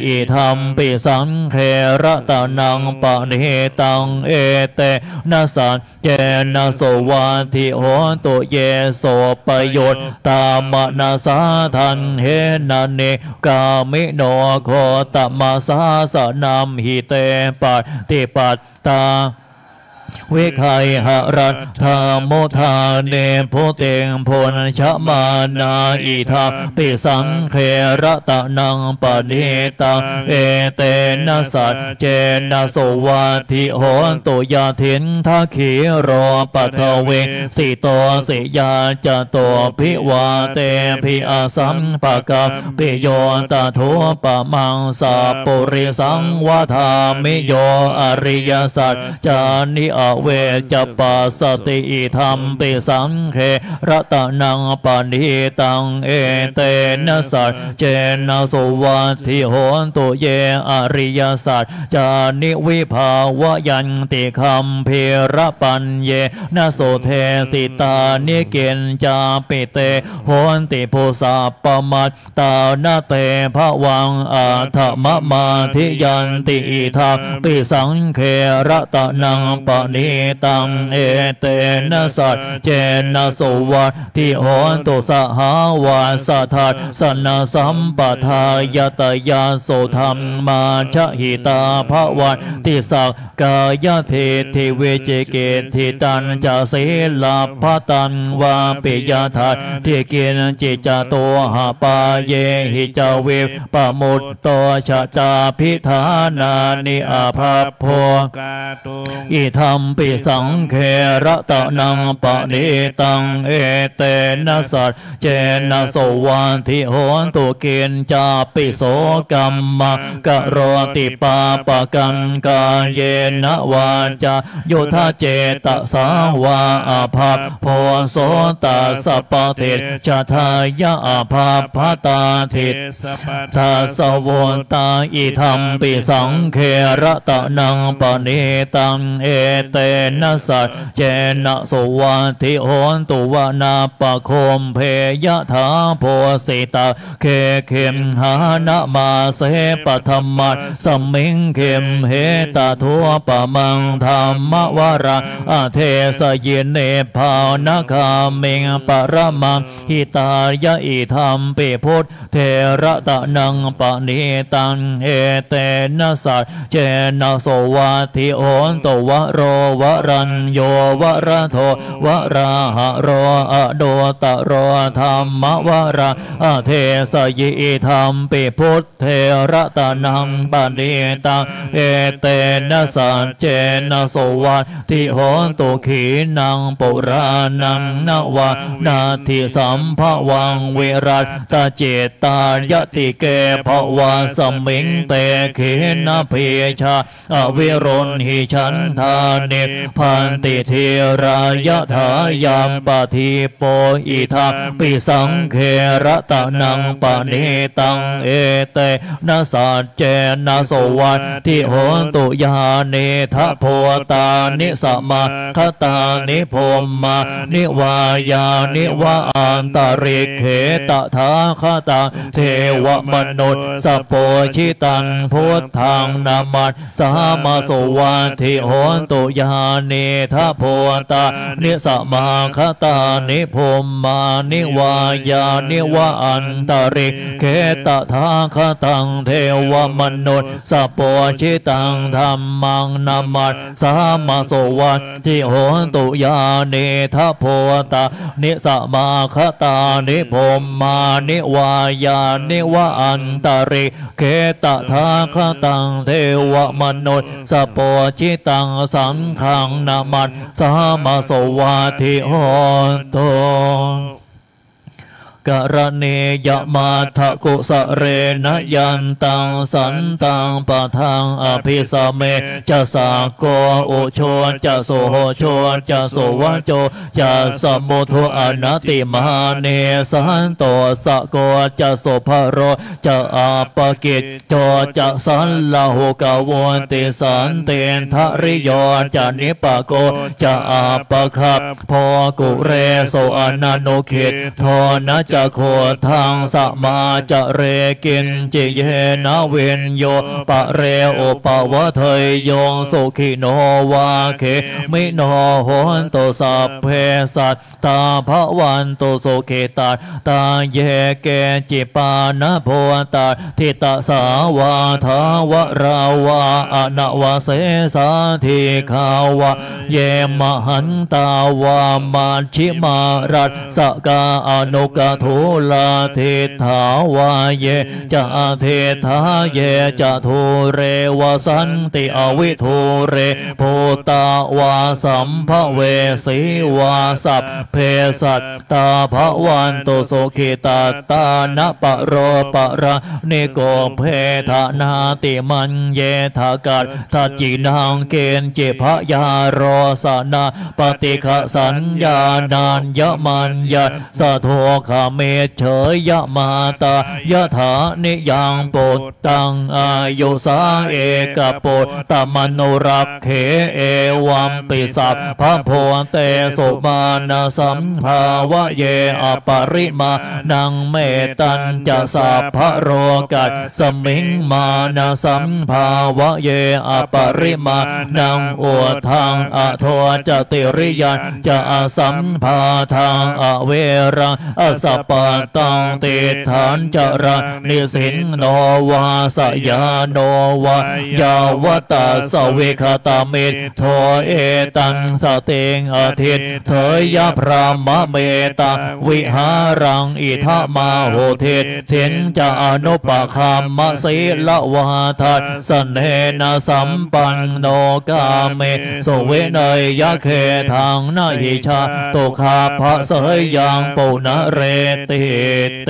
อิธัมปิสังเขระตานังปะเนตังเอเตนะสัจเจนะโสวาทิโหตุเยโสปโยชตามนาสาทันเฮนะเนกามิโนโคตมาสาสนัมหิเตปัตติปัตตาวิคัยหรัตธาโมทาเนโพเตงโพนชมานาอิทาปิสังเขระตะนังปะเนตังเอเตนะสัจเจนะโสวาทิโหตุยาถินทาขีโรปัทเวสิโตสิยาจโตภิวาเตภิอาสัมปะกะปิโยตาโทปะมังสาปุริสังวาทามิโยอริยสัจจานิอเวจปัสสติอิธัมปิสังเขระตะนังปะเนตังเอเตนะสัจเจนะโสวาทิโหตุเยอริยสัจจานิวิภาวยันติคัมภีระปัญเยนะโสเทสิตานิเกณจาปิเตโหติโพสาปมัตตานาเตภวังอาธมมาธิยันติอิธัมปิสังเขระตะนังปะเนตังเอเตนะสัจเจนะโสวาทิโหตุสหาวาสัทธัสสนะสัมปทายตยาโสธรรมาชหิตาภวันติสักกายเทธิเวเจเกทิตันจะเสลาภตันวาปิยทัตทิเกณจิจโตหะปาเยหิจเวปะมุตโตชะจาพิธานานิอาภาโพอิธัมปิสังเขระตะนังปะเนตังเอเตนะสัจเจนะโสวาทิโหตุเกณจาปิโสกัมมะกะโรติปาปะกันกาเยนะวาจาโยธาเจตสาวาอาภาโพโสตสัพพเทชะทายะอาภาพตาทิทาสวตาอิธัมปิสังเขระตะนังปะเนตังเอเตนะสัจเจนะโสวาทิโหตุวานาปะโคมเพยะถาโพสิตาเคเข็มหานะมาเสปะธรรมัสสมิงเข็มเหตทัวปะมังธรรมวราอาเทสเยเนภาวนาคามิงปะระมังหิตายะอิธัมปิพุทธเทระตะนังปะเนตังเอเตนะสัจเจนะโสวาทิโหตุวะโรวรัญโยวะระโทวะราหะโรอะโดตะโรธรรมวราอาเทสยิอิธัมปิพุทธเทระตะนังปะเนตังเอเตนะสัจเจนะโสวาทิโหตุขีนังปุรานังนวานาทิสัมภวังเวรัตตาเจตายติเกภวาสมิงเตเขนะเพชาอวิรุณหิฉันทานิพันติเทรายถายามปะทิโปอิทัมปิสังเขระตะนังปะเนตังเอเตนะสัจเจนะโสวาทิโหตุยาเนทะโพตานิสมาคตานิโพมมานิวายานิวาอันตริเขตถาคตาเทวมนุษย์สโปชิตังพุทธังนามัสสหมาโสวาทิโหตุยาเนทะโพตานิสมาคตานิโพมมานิวายานิวาอันตริเขตถาคตังเทวมนุษย์สโปชิตังธรรมังนามัสสหมาโสวาทิโหตุยาเนทะโพตานิสมาคตานิโพมมานิวายานิวาอันตริเขตถาคตังเทวมนุษย์สโปชิตังสังฆังนามัสสหมาโสวาทิโหตุ กรณียมาทะกุสะเรนยันตังสันตังปะทังอภิสเมจะสาโกอุโชจะโสโหโชจะโสวะโจจะสมุทุอนัติมหาเนสันโตสะโกจะโสภโรจะอาปกิจโจจะสันลาหุกาววนติสันเตนทริโยจะนิปโกจะอาปคับพอกุเรโสอนันโนขิตโทนะจะโคทังสมาจะเรกินจิเยนะเวนโยปะเรโอปะวะเทยโยสุขิโนวาเคมิโนโหนตุสัพเพสัตตาภวันตุสุขิตาตาเยเกจิปานะโพตาทิตาสาวาทาวราวาอนาวาเสสาธิขาวะเยมหันตาวามาชิมารัสสกาอนุกทุลาเทถาวาเยจะเทถาเยจะทุเรวสันติอวิทุเรโพตาวาสัมภเวสีวาสัพเพสัตตาภวันตุสุขิตาตานะปะโรปะระนิโกเพทานาติมันเยทากัดทัจจินังเกณฑ์เจพยาโรสนาปฏิฆสัญญานานยมันยะสะโทขเมเฉยยะมาตายะถานิยังปุตตังอายุสาเอกปุตตมโนรักเขเอวัมปิสัพพะโพเตสุมาณสัมภาวะเยอปริมานังเมตัญจะสัพพะโรกัสสมิงมาณสัมภาวะเยอปริมานังโอทังอโทจติริยันจะอสัมภาทางอเวรังอสปะตังติฐานจระนิสินโนวาสยาโนวายาวตาสเวคตามิตโทเอตังสเตงอทิตเถยะพรามเมตาวิหารังอิทามาโหเทศเทนจะอนุปคามสีละวาทัสสเนนะสัมปันโนกาเมสเวนยยะเคทางนาหิชาตุคาภะเสยยังปุณเรติเต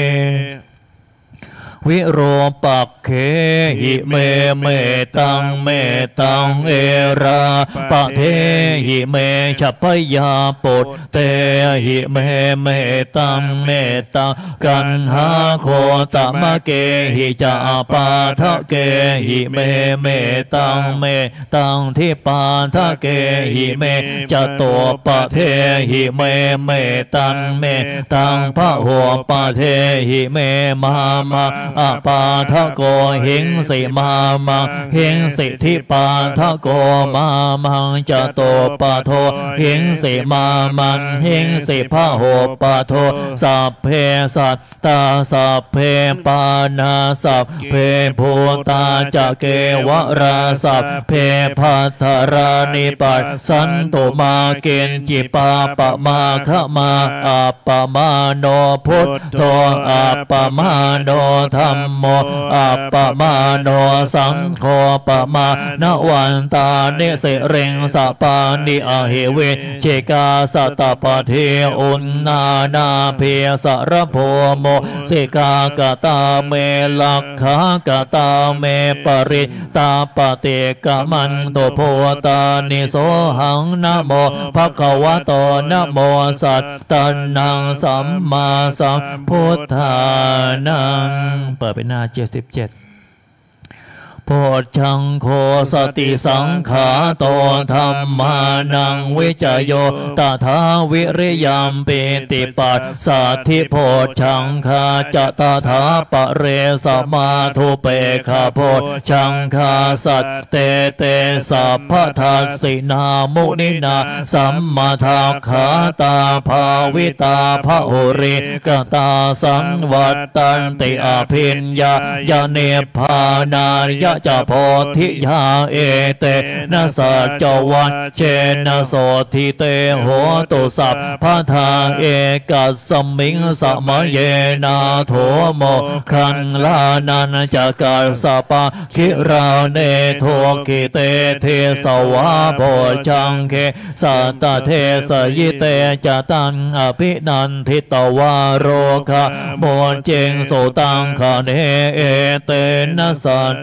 วิโรปักเขหิเมเมตังเมตังเอราปะเทหิเมฉัพพยาปุตเตหิเมเมตังเมตังกันหาโคตมะเกหิจาปาทะเกหิเมเมตังเมตังทิปาทะเกหิเมจโตปะเทหิเมเมตังเมตังพะโหปะเทหิเมมามาอาปาทะโกหิงสิมามังหิงสิทิปาทะโกมามังจะโตปะโทหิงสิมามันหิงสิพะโหปะโทสัพเพสัตตาสัพเพปานาสัพเพภูตาจะเกวราสัพเพภัทธรานิปัสสันตุมาเกณจิปาปะมาขมาอัปปมาโนพุทโธอัปปมาโนธัมโมอัปปมาโนสังโฆปะมาณวันตาเนเสเรงสะปานิอหิเวเชกาสัตตปะเทอุนนานาเพสรโพโมสิกากตาเมลักขากตาเมปริตาปเตกมันโตโพตานิโสหังนะโมภควะโตนะโมสัตตันนังสัมมาสัมพุทธานังเปิดไปหน้าเจ็ดสิบเจ็ดโพชังโคสติสังขาโตธรรมานังวิจโยตถาวิริยัมปิติปัสสัทธิโพชังคาจะตถาปะเรสมาทุเปขะโพชังคาสัตเตเตสัพพทัสสินามุนินาสัมมาทัคขาตาภาวิตาภะหุริกตาสังวัตตันติอภิญญายเนพานายะจะโพธิยาเอเตนะสัจวันเชนะโสทิเตโหตุสัพพะทาเอกัสสมิงสมะเยนาโถโมคันลานันจะกัสสปะคิราเนโทกิเตเทสวะโพชังเคสัตตเทสยิเตจะตังอภินันทิตวาโรคะโมเจงโสตังคเนเอเตนะสัจวัน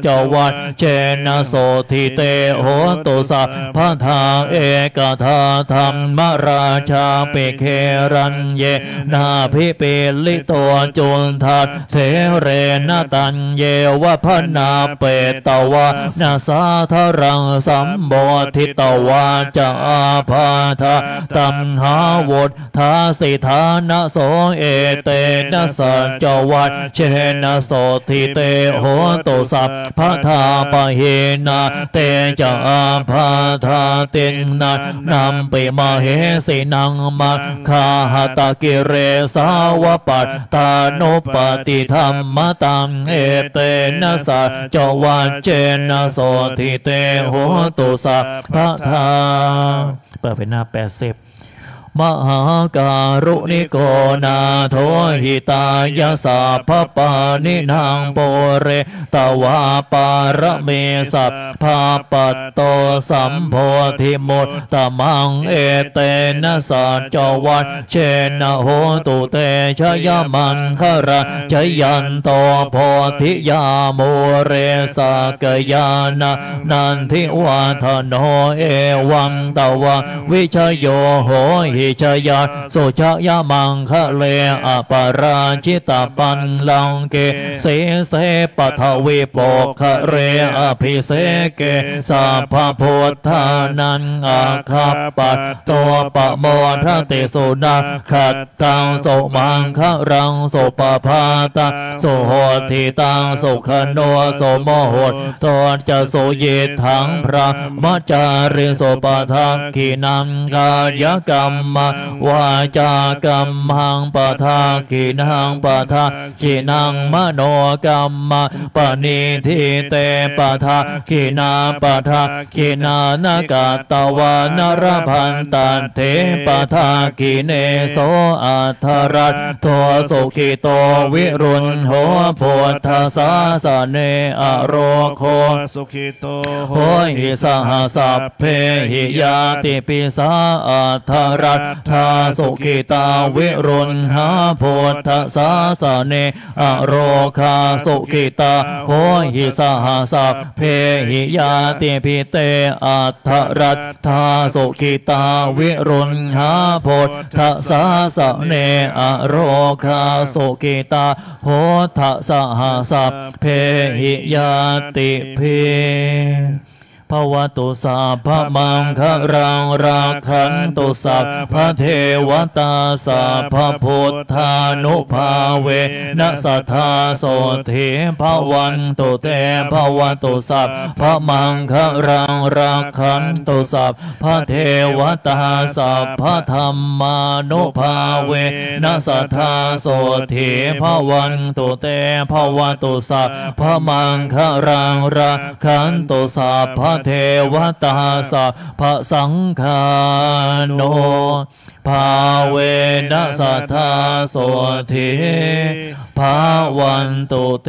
วัจเจนะโสทิเตโหตุสัพพทาเอกทาธรรมราชาเปเครันเยนาภิเปลิตัวจุนทัตเทเรนตัญเยวะพนาเปตวะนาสาธรังสัมโบธิตวาจาภาทาตัมหาวุฒทาสิทานะโสเอเตนะสัจจวัจเชนะโสทิเตโหตุสัพพทาปะเฮนะเตจาภาทาตินนะนัมปิมาเหสินังมัคคาหตะกิเรสาวปัตตานุปติธรรมตังเอเตนะสัจจวัจเจนะโสทิเตโหตุสัพพทาเปิดไปหน้าแปดสิบมหาการุณิโกนาโทหิตายาสัพพปานินางโปเรตวาปารเมสัพพาปัตโตสัมโพธิมุตตมังเอเตนะสัจจวัจเชนะโหตุเตชยมันคระชยันโตโพธิยาโมเรสกยานะนันทิวาทโนเอวังตวะวิชโยโหหิชยาสุชยมังคะเลอปราชิตปันลังเกเสเสปทวิโปคะเรอภิเสเกสัพพพุทธานังอาคัปปัตโตปะโมทติสุนาขัดตังสุมังคะรังสุปภาตังสุโหติตังสุขโนสุโมโหตนจะสุยิทังพระมัจจาริสุปทังขีนังกายกรรมวาจากรรมังปะทากินังปะทากินังมโนกรรมปณิทิเตปะทากินาปะทากินานากาตวานรพันตันเทปะทากิเนโสอัทรัตโทสุขิโตวิรุณโหพุทธสาสเนอโรโคสุขิโตโหหิสหสัพเพหิยาติปิสาอัทรัตทาสุขิตาวิรุณหาพุทธสาสเนอโรคาสุขิตาโหหิสหสัพเพหิยาติปิเตอัทรัตทาสุขิตาวิรุณหาพุทธสาสเนอโรคาสุขิตาโหทสหสัพเพหิยาติภิภวตุสัพพมังครังราคันตุสัพพเทวตาสัพพพุทธานุภาเวนะสัทธาโสถิภวันตุเตภวตุสัพพมังครังราคันตุสัพพเทวตาสัพพธรรมานุภาเวนะสัทธาโสถิภวันตุเตภวตุสัพพมังครังราคันตุสัพพเทวตาสัพพสังฆาโนภาเวนะสัทธาโสถิภาวันตุเต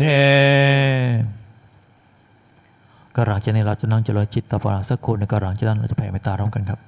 กระหลังจากนี้เราจะนั่งเจริญจิตตภาวนาสักครู่ในกระหลังจากนั้นเราจะแผ่เมตตาร่วมกันครับ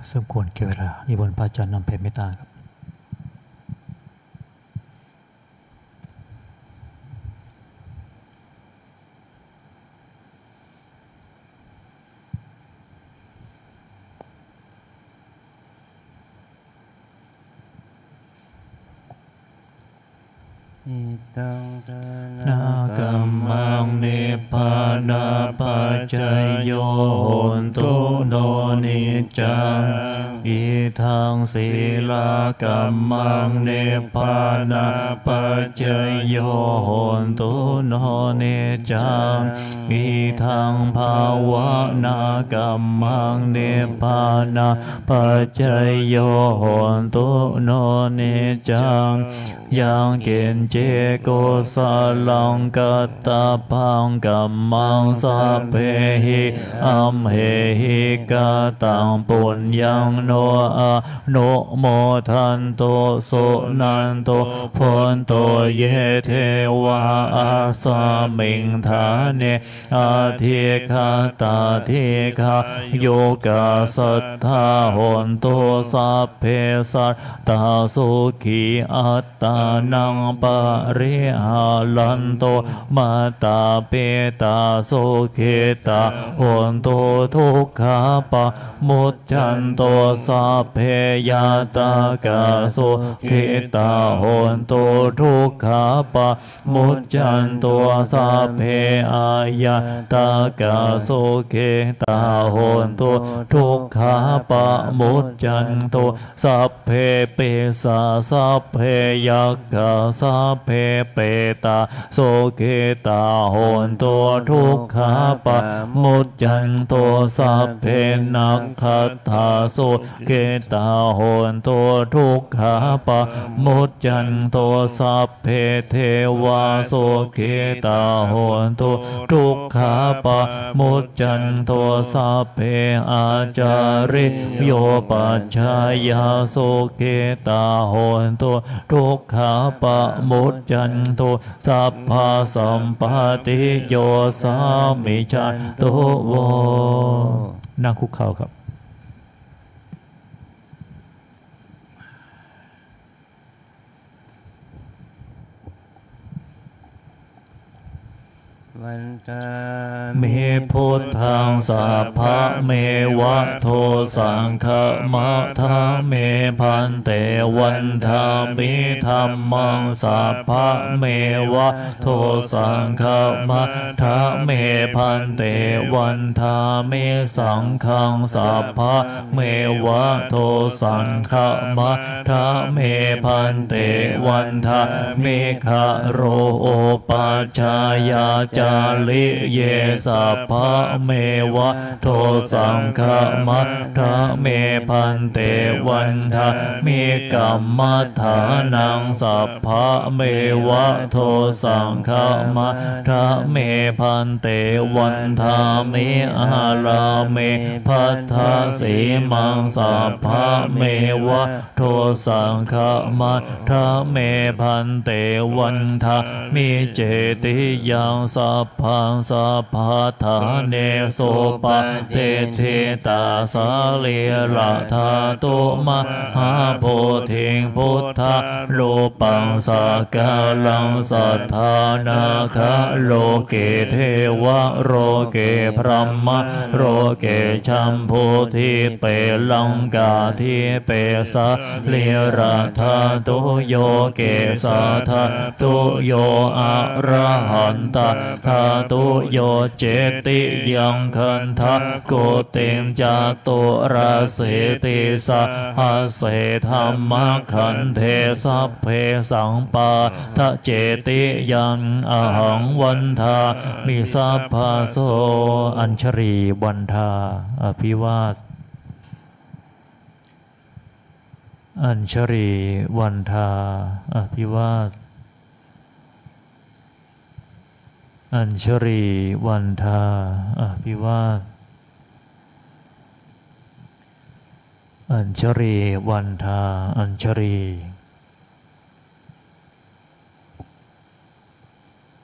สมควรแก่เวลานิมนต์พระอาจารย์นำแผ่เมตตาครับอิตังทานานากัมมังนิพพานาปัจจโยโหนตุโนนิจจังอิทังศีลากัมมังนิพพานาปัจจโยโหนตุโนนิจจังอิทังภาวนากัมมังนิพพานาปัจจโยโหนตุโนนิจจังยังเกณฑ์เจโกสาลังกัตตาพังกัมมังสัพเพหิอัมเหหิกาตังปุญญังโนอะโนโมทันโตสุนันโตพนโตเยเทวาอาสามิงธาเนอาเทคาตาเทคาโยกาสัทธาหนโตสัพเพสัตตาสุขีอัตตานังปะริหาลันโตมาตาเปตาโสเขตาโหนโตทุกขาปะมุจจันโตสัพเพยาตากาโสเขตาโหนโตทุกขาปะมุจจันโตสัพเพอายาตากาโสเขตาโหนโตทุกขาปะมุจจันโตสัพเพเปสาสัพเพยักขะสัพเพเปตาโสเกตาโหนโตทุกขาปะมุจจันโตสัพเพนักขัตถาโสเกตาโหนโตทุกขาปะมุจจันโตสัพเพเทวาโสเกตาโหนโตทุกขาปะมุจจันโตสัพเพอาจาริโยปัจฉายาโสเกตาโหนโตทุกขาปะมุจจันโตสัพพะสัมปติโยสามิจันโตโวนั่งคุกเข่าครับวันตาเมพุทธังสัพพะเมวะโทสังฆมะทาเมพันเตวันทามิธัมมังสัพพะเมวะโทสังฆมะทาเมพันเตวันทาเมสังฆังสัพพะเมวะโทสังฆมะทาเมพันเตวันทาเมฆะโรโอปัจจายาจาลิเยสัพพะเมวะโทสังฆมัทธะเมพันเตวันทะเมกัมมัฏฐานังสัพพะเมวะโทสังฆมัทธะเมพันเตวันทะเมอาลาเมพัทธะสีมังสัพพะเมวะโทสังฆมัทธะเมพันเตวันทะเมเจติยังสัพพังสัพพะทาเนโสปะเทเทตาสาเลละทาตุมหาโพธิงพุทธะโลปังสักกาลังสัทธานาคะโลเกเทวะโรเกพรหมโรเกชัมโพธิเปลังกาทิเปสะเลระทาตุโยเกสาทาตุโยอะระหันตทาตุโยเจติยังคันทะโกเตมจาตุราเสติสะหัสเสธรรมขันเทสัพเพสังปาทะเจติยังอหังวันทามิสัพพะโสอัญชรีวันทาอภิวาทอัญชรีวันทาอภิวาทอัญชรีวันทาอภิวาทอัญชรีวันทาอัญชรี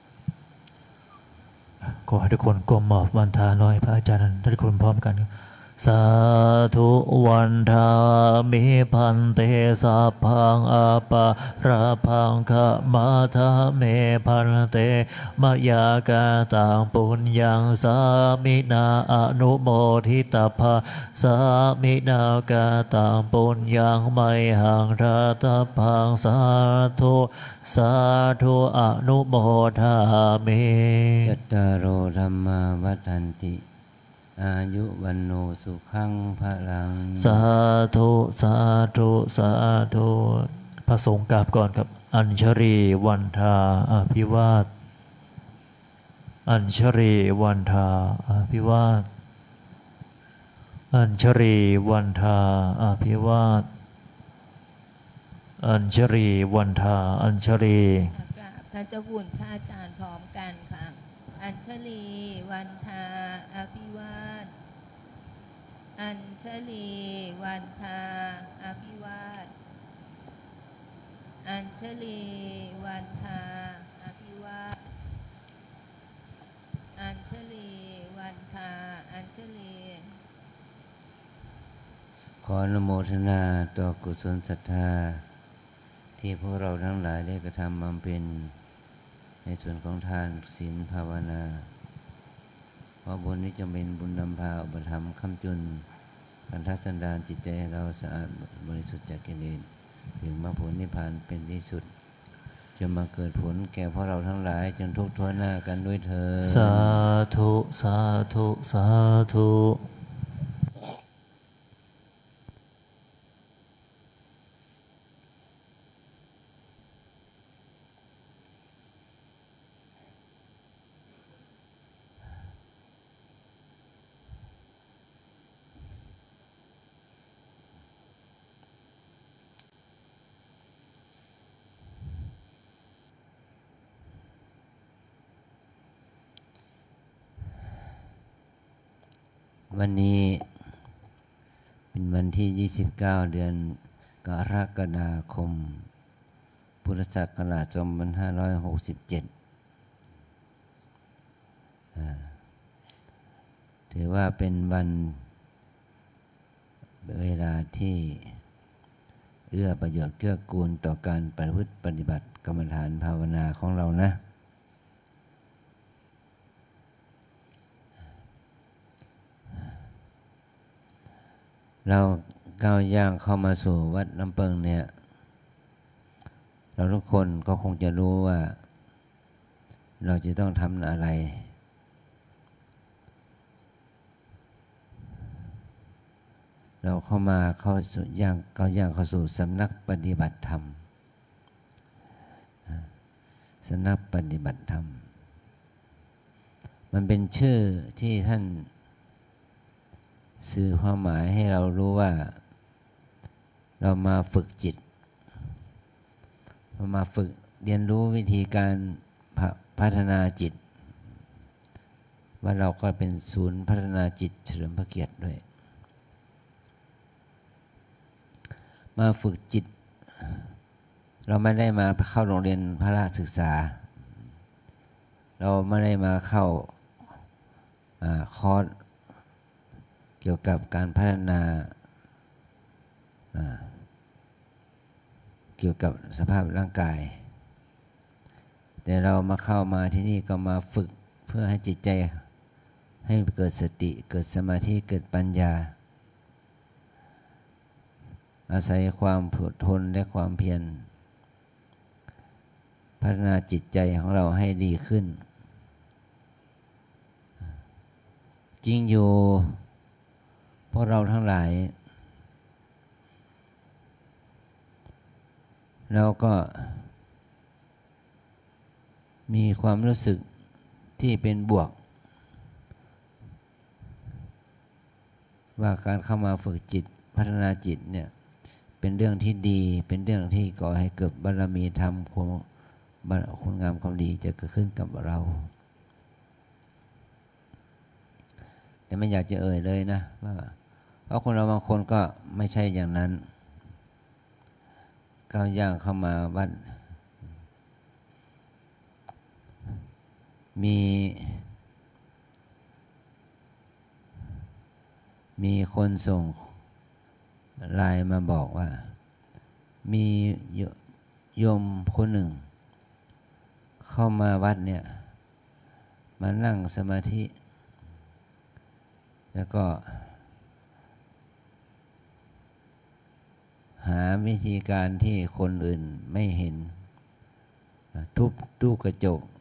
ขอให้ทุกคนก้มหมอบวันทาน้อยพระอาจารย์ทุกคนพร้อมกันสาธุวันทามิพันเตสัพพังอาปาราพังคะมาทาเมพันเตมยากาตังปุญญังสามินาอนุโมทิตาภาสามินากาตังปุญญังไมหังราตพังสาธุสาธุอนุโมทามิจัตตารโอธรรมาวัฏันติอายุวันโนสุขังพลังสาธุสาธุสาธุพระสงฆ์กราบก่อนครับอัญชรีวันทาอภิวาทอัญชรีวันทาอภิวาทอัญชรีวันทาอภิวาทอัญชรีวันทาอัญชรีกราบท่านเจ้าคุณพระอาจารย์พร้อมกันค่ะอัญชลีวันทาอภิวาทอัญชลีวันทาอภิวาทอัญชลีวันทาอภิวาทอัญชลีวันทาอัญชลีขออนุโมทนาต่อกุศลศรัทธาที่พวกเราทั้งหลายได้กระทำบำเพ็ญในส่วนของทานศีลภาวนาเพราะบุญนี้จะเป็นบุญนำพาอุปถัมภ์ค้ำจุนพันธสันดานจิตใจให้เราสะอาดบริสุทธิ์จากกิเลสถึงมรรคผลนิพพานเป็นที่สุดจะมาเกิดผลแก่พวกเราทั้งหลายจนทุกข์ทั่วหน้ากันด้วยเถิดสาธุสาธุสาธุวันนี้เป็นวันที่ยี่สิบเก้าเดือนกรกฎาคมพุทธศักราชสองพันห้าร้อยหกสิบเจ็ดถือว่าเป็นวันเวลาที่เอื้อประโยชน์เกื้อกูลต่อการประพฤติปฏิบัติกรรมฐานภาวนาของเรานะเราก้าวย่างเข้ามาสู่วัดน้ำเปิงเนี่ยเราทุกคนก็คงจะรู้ว่าเราจะต้องทำอะไรเราเข้ามาเข้าสู่ย่างก้าวย่างเข้าสู่สำนักปฏิบัติธรรมสำนักปฏิบัติธรรมมันเป็นชื่อที่ท่านสื่อความหมายให้เรารู้ว่าเรามาฝึกจิตเรามาฝึกเรียนรู้วิธีการพัฒนาจิตว่าเราก็เป็นศูนย์พัฒนาจิตเฉลิมพระเกียรติด้วยมาฝึกจิตเราไม่ได้มาเข้าโรงเรียนพระราชศึกษาเราไม่ได้มาเข้าคอร์สเกี่ยวกับการพัฒนาเกี่ยวกับสภาพร่างกายแต่เรามาเข้ามาที่นี่ก็มาฝึกเพื่อให้จิตใจให้เกิดสติเกิดสมาธิเกิดปัญญาอาศัยความอดทนและความเพียรพัฒนาจิตใจของเราให้ดีขึ้นจริงอยู่พวกเราทั้งหลายเราก็มีความรู้สึกที่เป็นบวกว่าการเข้ามาฝึกจิตพัฒนาจิตเนี่ยเป็นเรื่องที่ดีเป็นเรื่องที่ก่อให้เกิดบารมีธรรมความคุณงามความดีจะเกิดขึ้นกับเราแต่ไม่อยากจะเอ่ยเลยนะว่าเพราะคนเราบางคนก็ไม่ใช่อย่างนั้นก้าวย่างเข้ามาวัดมีมีคนส่งไลน์มาบอกว่ามีโยมคนหนึ่งเข้ามาวัดเนี่ยมานั่งสมาธิแล้วก็หาวิธีการที่คนอื่นไม่เห็นทุบตู้กระจก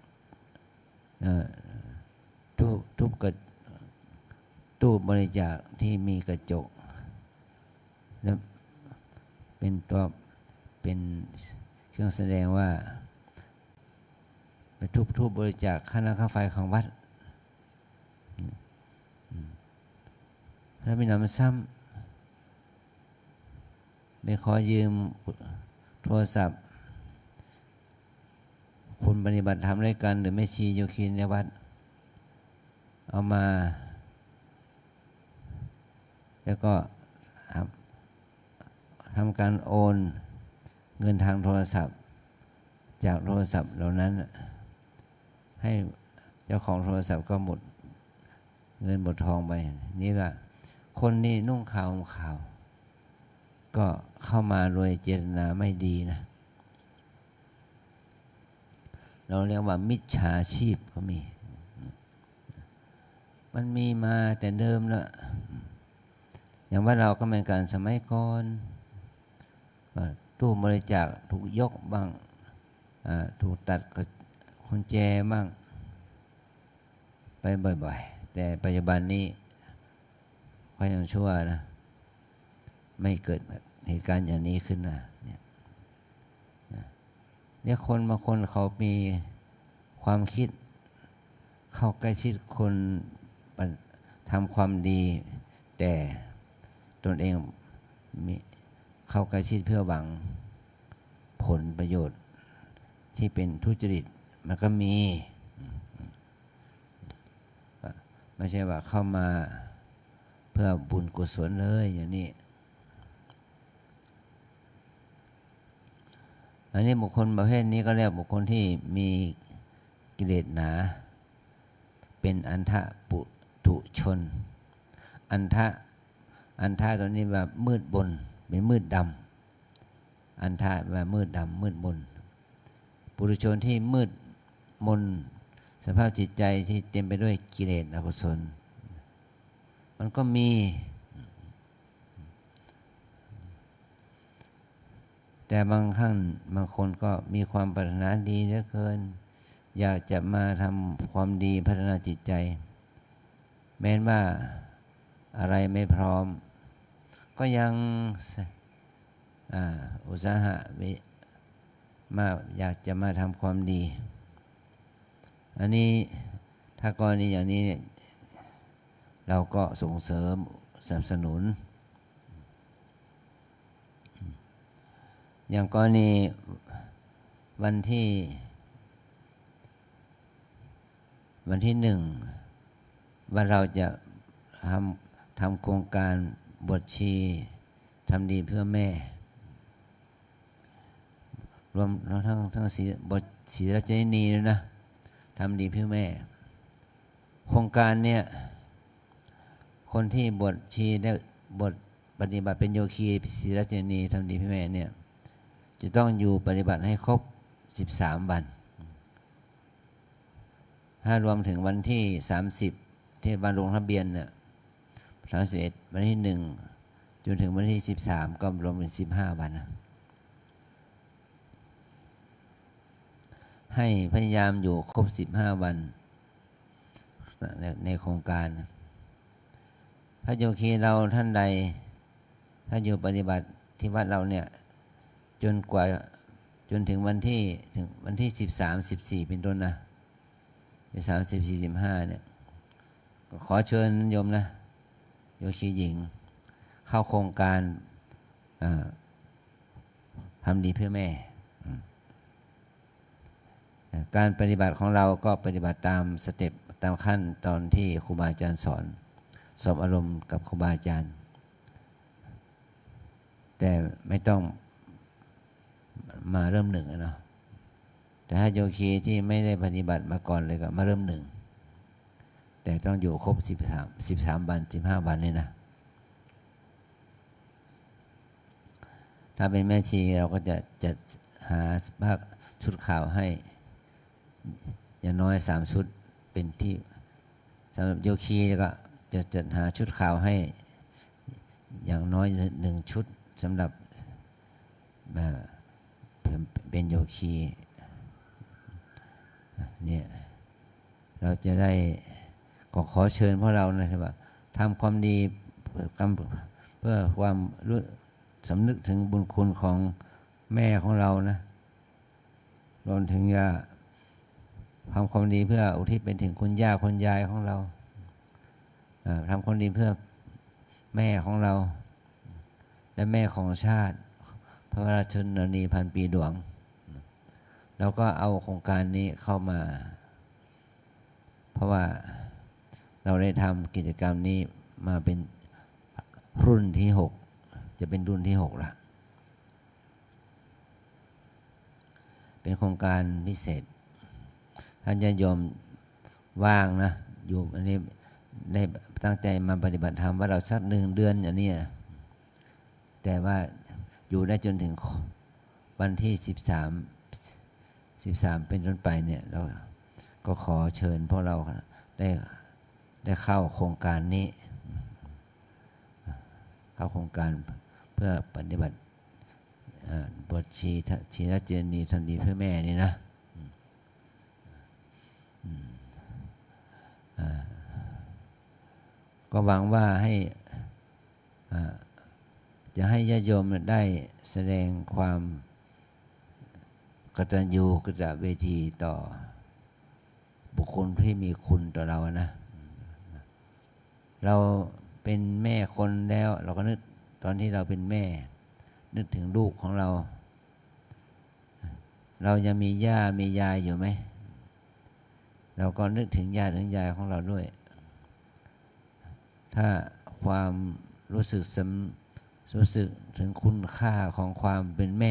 ทุบทุบกระตู้บริจาคที่มีกระจกแล้วเป็นตัวเป็นเครื่องแสดงว่าไปทุบทุบบริจาคค่าน้ำค่าไฟของวัดแล้วมีน้ำซ้ำไปขอยืมโทรศัพท์คนปฏิบัติธรรมด้วยกันหรือแม่ชีโยคีในวัดเอามาแล้วก็ทำทำการโอนเงินทางโทรศัพท์จากโทรศัพท์เหล่านั้นให้เจ้าของโทรศัพท์ก็หมดเงินหมดทองไปนี่ว่าคนนี้นุ่งขาวห่มขาวก็เข้ามาโดยเจตนาไม่ดีนะเราเรียกว่ามิจฉาชีพก็มีมันมีมาแต่เดิมแล้วอย่างว่าเราก็เหมือนกันสมัยก่อนตู้บริจาคถูกยกบ้างถูกตัดกุญแจบ้างไปบ่อยๆแต่ปัจจุบันนี้ก็ยังชั่วนะไม่เกิดเหตุการณ์อย่างนี้ขึ้นนะเนี่ยเนี่ยคนบางคนเขามีความคิดเข้าใกล้ชิดคนทำความดีแต่ตนเองมีเข้าใกล้ชิดเพื่อหวังผลประโยชน์ที่เป็นทุจริตมันก็มีไม่ใช่ว่าเข้ามาเพื่อบุญกุศลเลยอย่างนี้อันนี้บุคคลประเภทนี้ก็เรียกบุคคลที่มีกิเลสหนาเป็นอันทะปุถุชนอันทะอันทะตัวนี้แบบมืดบนเป็นมืดดำอันทะแบบมืดดำมืดบนปุถุชนที่มืดมนสภาพจิตใจที่เต็มไปด้วยกิเลสอกุศลมันก็มีแต่บางครั้งบางคนก็มีความปรารถนาดีเหลือเกินอยากจะมาทำความดีพัฒนาจิตใจแม้ว่าอะไรไม่พร้อมก็ยังอุตสาหะมาอยากจะมาทำความดีอันนี้ถ้ากรณีอย่างนี้เนี่ยเราก็ส่งเสริมสนับสนุนอย่างกรณีวันที่วันที่หนึ่งว่าเราจะทำทำโครงการบวชชีทำดีเพื่อแม่รวมทั้งทั้งสีบทศรีราชนีเลยนะทำดีเพื่อแม่โครงการเนี่ยคนที่บวชชีได้บวชปฏิบัติเป็นโยคีศรีราชนีทำดีเพื่อแม่เนี่ยจะต้องอยู่ปฏิบัติให้ครบสิบสามวันถ้ารวมถึงวันที่สามสิบที่วันลงทะเบียนเนี่ยสามสิบเอ็ดวันที่หนึ่งจนถึงวันที่สิบสามก็รวมเป็นสิบห้าวันนะให้พยายามอยู่ครบสิบห้าวันในในโครงการถ้าโยคีเราท่านใดถ้าอยู่ปฏิบัติที่วัดเราเนี่ยจนกว่าจนถึงวันที่ถึงวันที่สิบสามสิบสี่เป็นต้นนะสิบสามสิบสี่สิบห้าเนี่ยขอเชิญโยมนะโยคีหญิงเข้าโครงการทำดีเพื่อแม่การปฏิบัติของเราก็ปฏิบัติตามสเต็ปตามขั้นตอนที่ครูบาอาจารย์สอนสอบอารมณ์กับครูบาอาจารย์แต่ไม่ต้องมาเริ่มหนึ่งเนาะแต่ถ้าโยคีที่ไม่ได้ปฏิบัติมาก่อนเลยก็มาเริ่มหนึ่งแต่ต้องอยู่ครบสิบสามสิบสามวันสิบห้าวันเลยนะถ้าเป็นแม่ชีเราก็จะจะหาผ้าชุดขาวให้อย่างน้อยสามชุดเป็นที่สำหรับโยคีก็จะจัดหาชุดขาวให้อย่างน้อยหนึ่งชุดสำหรับเป็นโยคีเนี่ยเราจะได้ก็ขอเชิญพวกเรานะครับว่าทำความดีเพื่อความรู้สำนึกถึงบุญคุณของแม่ของเรานะรวมถึงจะทำความดีเพื่ออุทิศไปถึงคุณย่าคุณยายของเราทำความดีเพื่อแม่ของเราและแม่ของชาติพระราชชนนีพันปีหลวงเราก็เอาโครงการนี้เข้ามาเพราะว่าเราได้ทำกิจกรรมนี้มาเป็นรุ่นที่หกจะเป็นรุ่นที่หกละเป็นโครงการพิเศษท่านญาติโยมว่างนะอยู่อันนี้ได้ตั้งใจมาปฏิบัติธรรมว่าเราสักหนึ่งเดือนอย่างนี้แต่ว่าอยู่ได้จนถึงวันที่สิบสามสิบสามเป็นต้นไปเนี่ยเราก็ขอเชิญพวกเราได้ได้เข้าโครงการนี้เข้าโครงการเพื่อปฏิบัติบทชีชีรเจนีทำดีเพื่อแม่นี่นะก็หวังว่าให้จะให้ญาติโยมได้แสดงความกตัญญูกตเวทีต่อบุคคลที่มีคุณต่อเรานะเราเป็นแม่คนแล้วเราก็นึกตอนที่เราเป็นแม่นึกถึงลูกของเราเรายังมีย่ามียายอยู่ไหมเราก็นึกถึงย่าถึงยายของเราด้วยถ้าความรู้สึกสำรู้สึกถึงคุณค่าของความเป็นแม่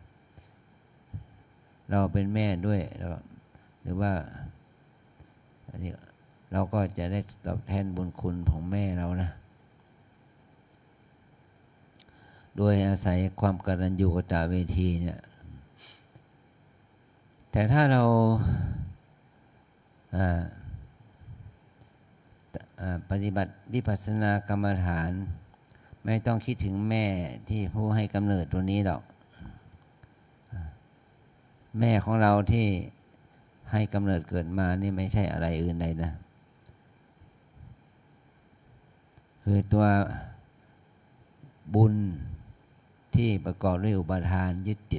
เราเป็นแม่ด้วยหรือว่าอันนี้เราก็จะได้ตอบแทนบุญคุณของแม่เรานะโดยอาศัยความกตัญญูกตเวทีเนี่ยแต่ถ้าเราปฏิบัติวิปัสสนากรรมฐานไม่ต้องคิดถึงแม่ที่ผู้ให้กำเนิดตัวนี้หรอกแม่ของเราที่ให้กำเนิดเกิดมานี่ไม่ใช่อะไรอื่นใดนะคือตัวบุญที่ประกอบด้วยอุปทานยึดติด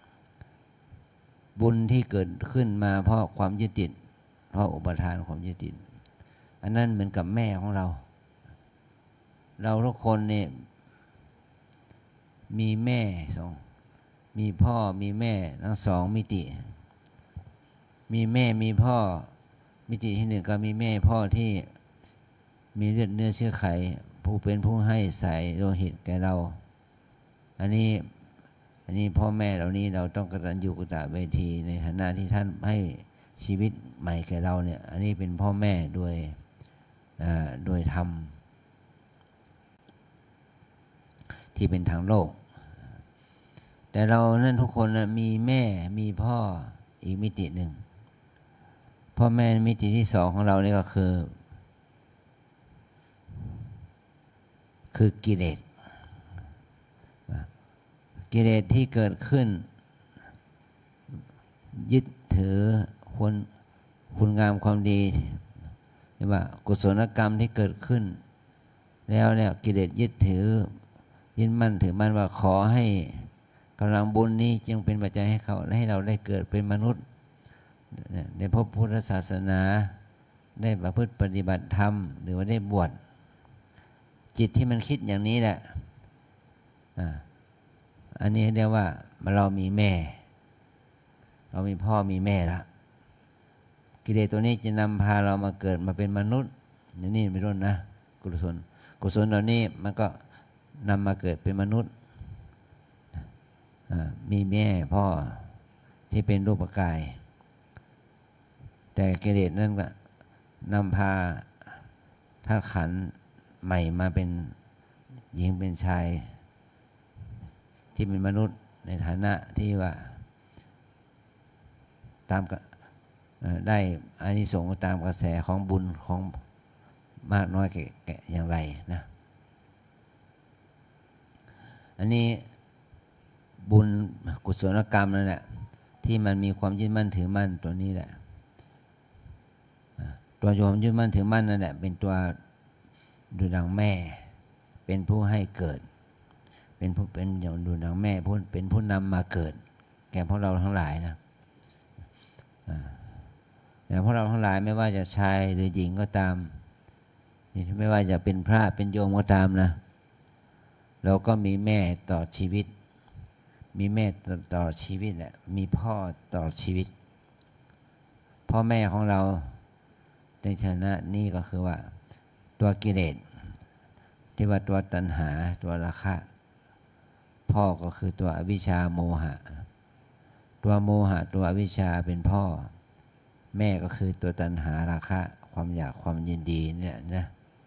บุญที่เกิดขึ้นมาเพราะความยึดติดเพราะอุปทานความยึดติดอันนั้นเหมือนกับแม่ของเราเราทุกคนเนี่ยมีแม่สองมีพ่อมีแม่ทั้งสองมิติมีแม่มีพ่อมิติที่หนึ่งก็มีแม่พ่อที่มีเลือดเนื้อเชื้อไขผู้เป็นผู้ให้ใส่โลหิตแก่เราอันนี้อันนี้พ่อแม่เหล่านี้เราต้องกตัญญูกตเวทีในฐานะที่ท่านให้ชีวิตใหม่แก่เราเนี่ยอันนี้เป็นพ่อแม่โดยโดยธรรมที่เป็นทางโลกแต่เรานั่นทุกคนนะมีแม่มีพ่ออีกมิติหนึ่งพ่อแม่มิติที่สองของเรานี่ก็คือคือกิเลสกิเลสที่เกิดขึ้นยึดถือคุณคุณงามความดีหรือว่ากุศลกรรมที่เกิดขึ้นแล้วเนี่ยกิเลสยึดถือยึดมั่นถือมั่นว่าขอให้กำลังบุญนี้จึงเป็นปัจจัยให้เขาให้เราได้เกิดเป็นมนุษย์ในพบพุทธศาสนาได้ประพฤติปฏิบัติธรรมหรือว่าได้บวชจิตที่มันคิดอย่างนี้แหละอ่าอันนี้เรียกว่าเรามีแม่เรามีพ่อมีแม่ละกิเลสตัวนี้จะนำพาเรามาเกิดมาเป็นมนุษย์อย่างนี้เป็นต้นนะกุศลกุศลเหล่านี้มันก็นำมาเกิดเป็นมนุษย์มีแม่พ่อที่เป็นรูปกายแต่กิเลสนั่นก็นำพาธาตุขันธ์ใหม่มาเป็นหญิงเป็นชายที่เป็นมนุษย์ในฐานะที่ว่าตามได้อานิสงส์ตามกระแสของบุญของมากน้อยแก่อย่างไรนะอันนี้บุญกุศลกรรมนั่นแหละที่มันมีความยึดมั่นถือมั่นตัวนี้แหละตัวโยมยึดมั่นถือมั่นนั่นแหละเป็นตัวดูดังแม่เป็นผู้ให้เกิดเป็นผู้เป็นอย่างดูดังแม่ผู้เป็นผู้นำมาเกิดแก่พวกเราทั้งหลายนะแต่พวกเราทั้งหลายไม่ว่าจะชายหรือหญิงก็ตามไม่ว่าจะเป็นพระเป็นโยมก็ตามนะเราก็มีแม่ต่อชีวิตมีแม่ต่อชีวิตแหละมีพ่อต่อชีวิตพ่อแม่ของเราในฐานะนี้ก็คือว่าตัวกิเลสที่ว่าตัวตัณหาตัวราคะพ่อก็คือตัวอวิชชาโมหะตัวโมหะตัวอวิชชาเป็นพ่อแม่ก็คือตัวตัณหาราคะความอยากความยินดีเนี่ยนะ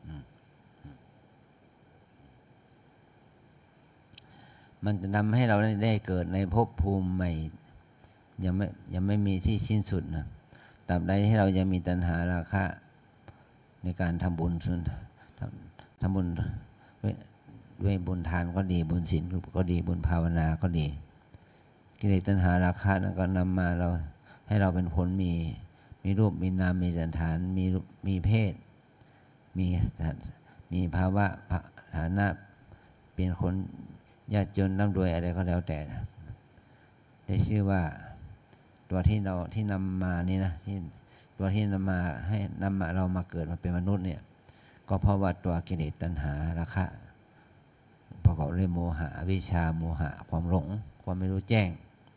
มันจะทำให้เราได้เกิดในภพภูมิใหม่ยังไม่ยังไม่มีที่สิ้นสุดนะตราบใดที่เรายังมีตัณหาราคะในการทำบุญส่วนทำทำบุญด้วยบุญทานก็ดีบุญศีลก็ดีบุญภาวนาก็ดีกิเลสตัณหาราคะนั้นก็นำมาเราให้เราเป็นคนมีมีรูปมีนามมีสันฐานมีมีเพศมีมีภาวะฐานะเป็นคนยากจนร่ำรวยอะไรก็แล้วแต่ได้ชื่อว่าตัวที่เราที่นำมานี่นะที่ตัวที่นำมาให้นำมาเรามาเกิดมาเป็นมนุษย์เนี่ยก็เพราะว่าตัวกิเลสตัณหาราคะประกอบด้วยโมหะอวิชชาโมหะความหลงความไม่รู้แจ้ง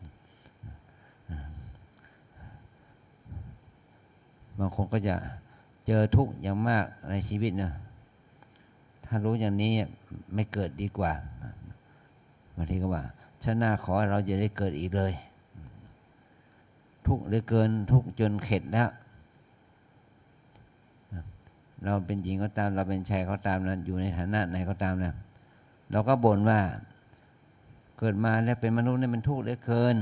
บางคนก็จะเจอทุกข์อย่างมากในชีวิตนะถ้ารู้อย่างนี้ไม่เกิดดีกว่าบางทีก็ว่าชาติหน้าขอเราจะได้เกิดอีกเลยทุกข์เหลือเกินทุกข์จนเข็ดแล้วเราเป็นหญิงก็ตามเราเป็นชายก็ตามนะอยู่ในฐานะไหนก็ตามนะเราก็บ่นว่าเกิดมาแล้วเป็นมนุษย์เนี่ยมันทุกข์เหลือเกิน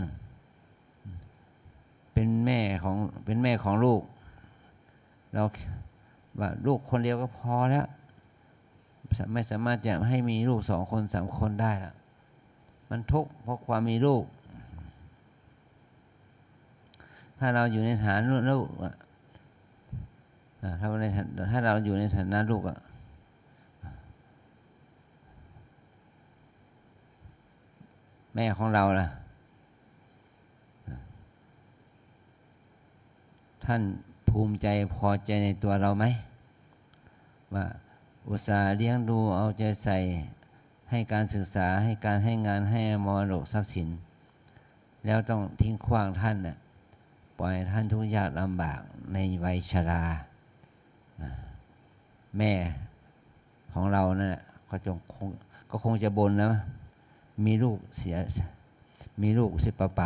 เป็นแม่ของเป็นแม่ของลูกเราว่าลูกคนเดียวก็พอแล้วไม่สามารถจะให้มีลูกสองคนสามคนได้ละมันทุกข์เพราะความมีลูกถ้าเราอยู่ในฐานะลูกถ้าเราในถ้าเราอยู่ในฐานะลูกอะแม่ของเราล่ะท่านภูมิใจพอใจในตัวเราไหมว่าอุตส่าห์เลี้ยงดูเอาใจใส่ให้การศึกษาให้การให้งานให้มรดกทรัพย์สินแล้วต้องทิ้งขว้างท่านน่ะปล่อยท่านทุกข์ยากลำบากในวัยชราแม่ของเราเนี่ยก็จงคงก็คงจะบ่นนะมีลูกเสียมีลูกเสียเปล่า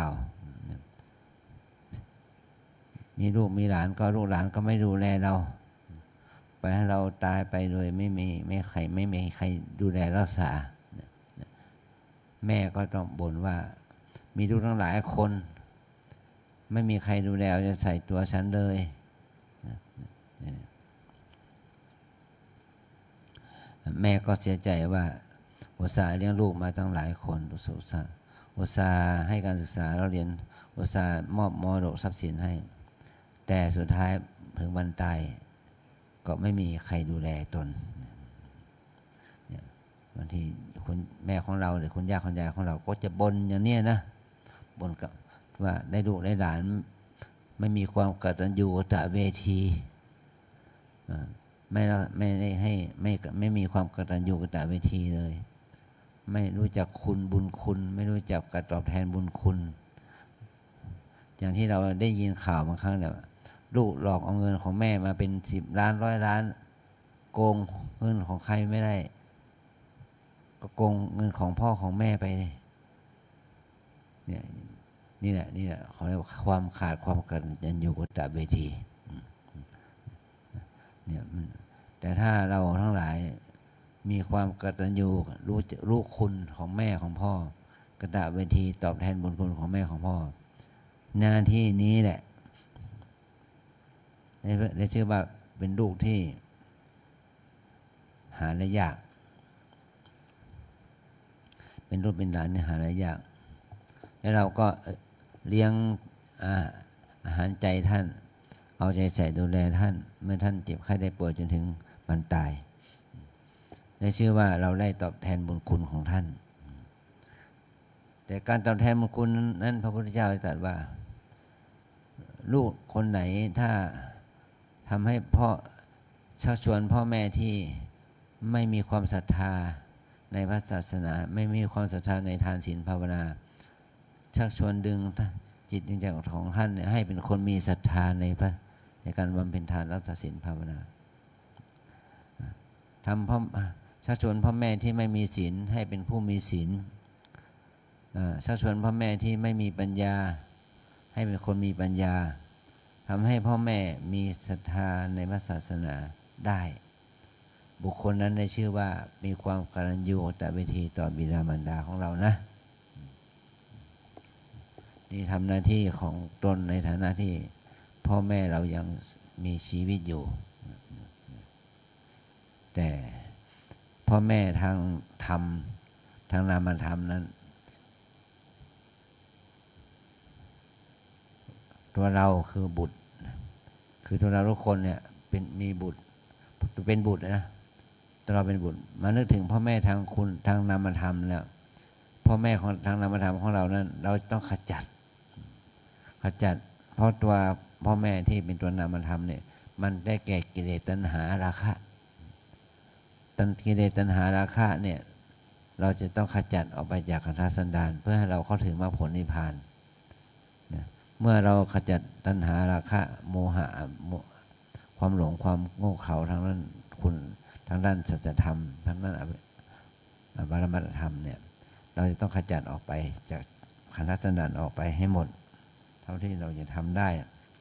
ๆมีลูกมีหลานก็ลูกหลานก็ไม่ดูแลเราไปให้เราตายไปโดยไม่มีไม่ใครไม่มีใครดูแลรักษาแม่ก็ต้องบ่นว่ามีลูกทั้งหลายคนไม่มีใครดูแลจะใส่ตัวฉันเลยแม่ก็เสียใจว่าอุตส่าห์เลี้ยงลูกมาตั้งหลายคนอุตส่าห์อุตส่าห์ให้การศึกษาเราเรียนอุตส่าห์มอบมรดกทรัพย์สินให้แต่สุดท้ายถึงวันตายก็ไม่มีใครดูแลตนบางทีคุณแม่ของเราหรือคุณย่าคุณยายของเราก็จะบ่นอย่างนี้นะบ่นกับว่าได้ลูกได้หลานไม่มีความกตัญญูกตเวทีไม่ไม่ได้ให้ไม่ไม่มีความกตัญญูกตเวทีเลยไม่รู้จักคุณบุญคุณไม่รู้จักการตอบแทนบุญคุณอย่างที่เราได้ยินข่าวบางครั้งเนี่ยลูกหลอกเอาเงินของแม่มาเป็นสิบล้านร้อยล้านโกงเงินของใครไม่ได้ก็โกงเงินของพ่อของแม่ไปเนี่ยนี่แหละนี่แหละเขาเรียกว่าความขาดความกตัญญูกตเวทีเนี่ยแต่ถ้าเราทั้งหลายมีความกตัญญูรู้รู้คุณของแม่ของพ่อกตเวทีตอบแทนบุญคุณของแม่ของพ่อหน้าที่นี้แหละได้ชื่อว่าเป็นลูกที่หาได้ยากเป็นลูกเป็นหลานเนี่ยหาได้ยากแล้วเราก็เลี้ยงอาหารใจท่านเอาใจใส่ดูแลท่านเมื่อท่านเจ็บไข้ได้ป่วยจนถึงวันตายได้ชื่อว่าเราได้ตอบแทนบุญคุณของท่านแต่การตอบแทนบุญคุณนั้นพระพุทธเจ้าตรัสว่าลูกคนไหนถ้าทำให้พ่อชักชวนพ่อแม่ที่ไม่มีความศรัทธาในพระศาสนาไม่มีความศรัทธาในทานศีลภาวนาชักชวนดึงจิตใจของท่านให้เป็นคนมีศรัทธาในพระในการบำเพ็ญทานรักษาศีลภาวนาทำพ่อชักชวนพ่อแม่ที่ไม่มีศีลให้เป็นผู้มีศีลชักชวนพ่อแม่ที่ไม่มีปัญญาให้เป็นคนมีปัญญาทำให้พ่อแม่มีศรัทธาในพระศาสนาได้บุคคลนั้นได้ชื่อว่ามีความกตัญญูกตเวทีต่อบิดามารดาของเรานะนี่ทำหน้าที่ของตนในฐานะที่พ่อแม่เรายังมีชีวิตอยู่แต่พ่อแม่ทางธรรมทางนามธรรมนั้นตัวเราคือบุตรคือตัวเราทุกคนเนี่ยเป็นมีบุตรเป็นบุตรนะตัวเราเป็นบุตรมานึกถึงพ่อแม่ทางคุณทางนามธรรมแล้วพ่อแม่ของทางนามธรรมของเรานั้นเราต้องขจัดขจัดเพราะตัวพ่อแม่ที่เป็นตัวนามธรรมเนี่ยมันได้แก่กิเลสตัณหาราคะตัณกิเลสตัณหาราคะเนี่ยเราจะต้องขจัดออกไปจากขันธสันดานเพื่อให้เราเข้าถึงมรรคผลนิพพานเมื่อเราขจัดตัณหาราคะโมหะความหลงความโง่เขลาทางด้านคุณทางด้านสัจธรรมทางด้านปรมัตถธรรมเนี่ยเราจะต้องขจัดออกไปจากขันธสันดานออกไปให้หมดเท่าที่เราจะทำได้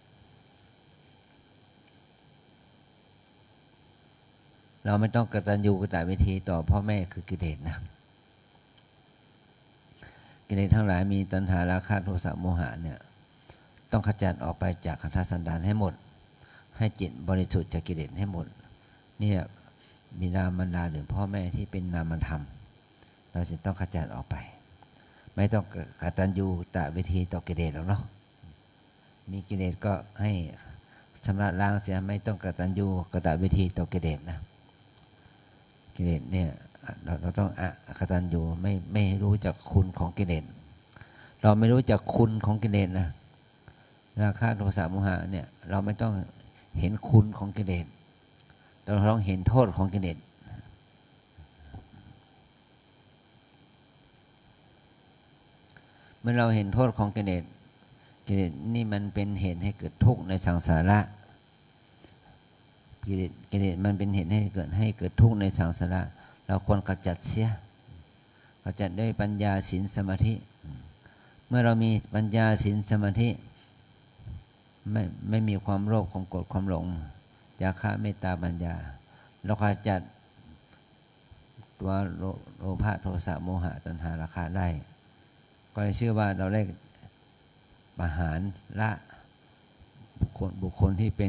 เราไม่ต้องกตัญญูกตเวทีต่อพ่อแม่คือกิเลสนะกิเลสทั้งหลายมีตัณหาราคะโทสะโมหะเนี่ยต้องขจัดออกไปจากขันธสันดานให้หมดให้จิตบริสุทธิ์จากกิเลสให้หมดนี่บิดามารดาหรือพ่อแม่ที่เป็นนามธรรมเราจะต้องขจัดออกไปไม่ต้องกตัญญูกตเวทีต่อกิเลสหรอกเนาะมีกิเลสก็ให้ชำระล้างเสียไม่ต้องกตัญญูกตเวทีต่อกิเลสนะกิเลสเนี่ยเราเราต้องอกตัญญูไม่ไม่รู้จักคุณของกิเลสเราไม่รู้จักคุณของกิเลสนะราคะโทสะโมหะเนี่ยเราไม่ต้องเห็นคุณของกิเลสเราต้องเห็นโทษของกิเลสเมื่อเราเห็นโทษของกิเลสกิเลสนี่มันเป็นเหตุให้เกิดทุกข์ในสังสาระกิเลสกิเลสมันเป็นเหตุให้เกิดให้เกิดทุกข์ในสังสาระเราควรกำจัดเสียกำจัดด้วยปัญญาศีลสมาธิเมื่อเรามีปัญญาศีลสมาธิไม่ไม่มีความโลภความโกรธความหลงจาคะเมตตาปัญญาเราขจัดตัวโลภะโทสะโมหะตัณหาราคะได้ก็เลยชื่อว่าเราได้ประหารละบุคคลบุคคลที่เป็น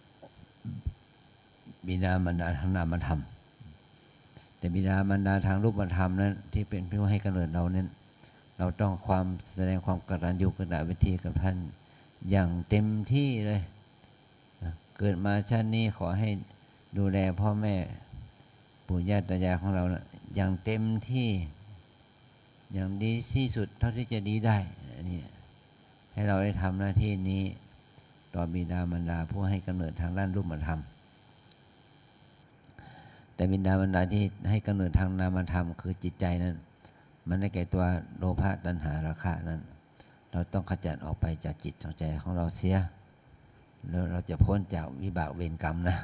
บิดามารดาทางนามธรรมแต่บิดามารดาทางรูปธรรมนั้นที่เป็นผู้ให้กำเนิดเรานั้นเราต้องความแสดงความกตัญญูกตเวทีกับท่านอย่างเต็มที่เลยเกิดมาชาตินี้ขอให้ดูแลพ่อแม่ปู่ย่าตายายของเรานะอย่างเต็มที่อย่างดีที่สุดเท่าที่จะดีได้นี่ให้เราได้ทำหน้าที่นี้ต่อบิดามารดาผู้ให้กำเนิดทางด้านรูปธรรมแต่บิดามารดาที่ให้กำเนิดทางนามธรรมคือจิตใจนั้นมันได้แก่ตัวโลภะตัณหาราคะนั้นเราต้องขจัดออกไปจากจิตจากใจของเราเสียแล้วเราจะพ้นจากวิบากเวรกรรมนะ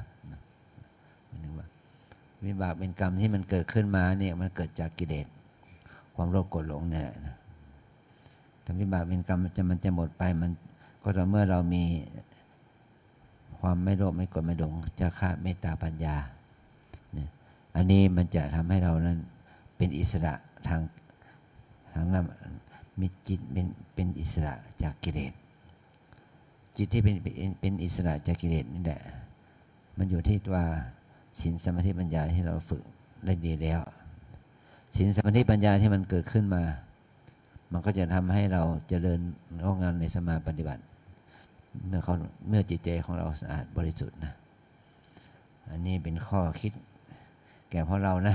วิบากเวรกรรมที่มันเกิดขึ้นมาเนี่ยมันเกิดจากกิเลสความโลภโกรธหลงเนี่ยนะถ้าวิบากเวรกรรมมันจะมันจะหมดไปมันก็ต่อเมื่อเรามีความไม่โลภไม่โกรธไม่หลงจาคะเมตตาปัญญาเนี่ยอันนี้มันจะทำให้เรานั้นเป็นอิสระทางทางนั้นมีจิตเป็นเป็นอิสระจากกิเลสจิตที่เป็นเป็นอิสระจากกิเลสนี่แหละมันอยู่ที่ว่าศีลสมาธิปัญญาที่เราฝึกได้ดีแล้วศีลสมาธิปัญญาที่มันเกิดขึ้นมามันก็จะทำให้เราเจริญงอกงามในสมาปฏิบัติเมื่อเขาเมื่อจิตใจของเราสะอาดบริสุทธิ์นะอันนี้เป็นข้อคิดแก่พวกเรานะ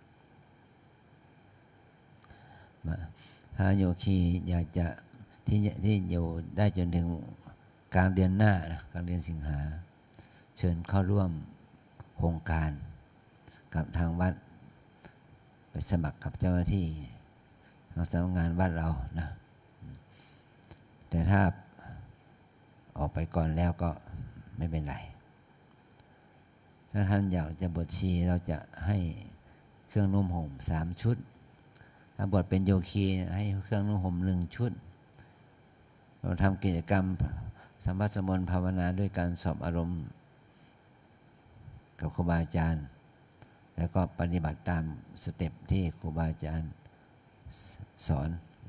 พระโยคีอยากจะที่ที่อยู่ได้จนถึงกลางเดือนหน้านะกลางเดือนสิงหาเชิญเข้าร่วมโครงการกับทางวัดไปสมัครกับเจ้าหน้าที่ทางสำนักงานวัดเรานะแต่ถ้าออกไปก่อนแล้วก็ไม่เป็นไรถ้าท่านอยากจะบวชชีเราจะให้เครื่องนุ่มห่มสามชุดถ้าบวชเป็นโยคีให้เครื่องนุ่มห่มหนึ่งชุดเราทำกิจกรรมสัมผัสสมนภาวนาด้วยการสอบอารมณ์กับครูบาอาจารย์แล้วก็ปฏิบัติตามสเต็ปที่ครูบาอาจารย์สอน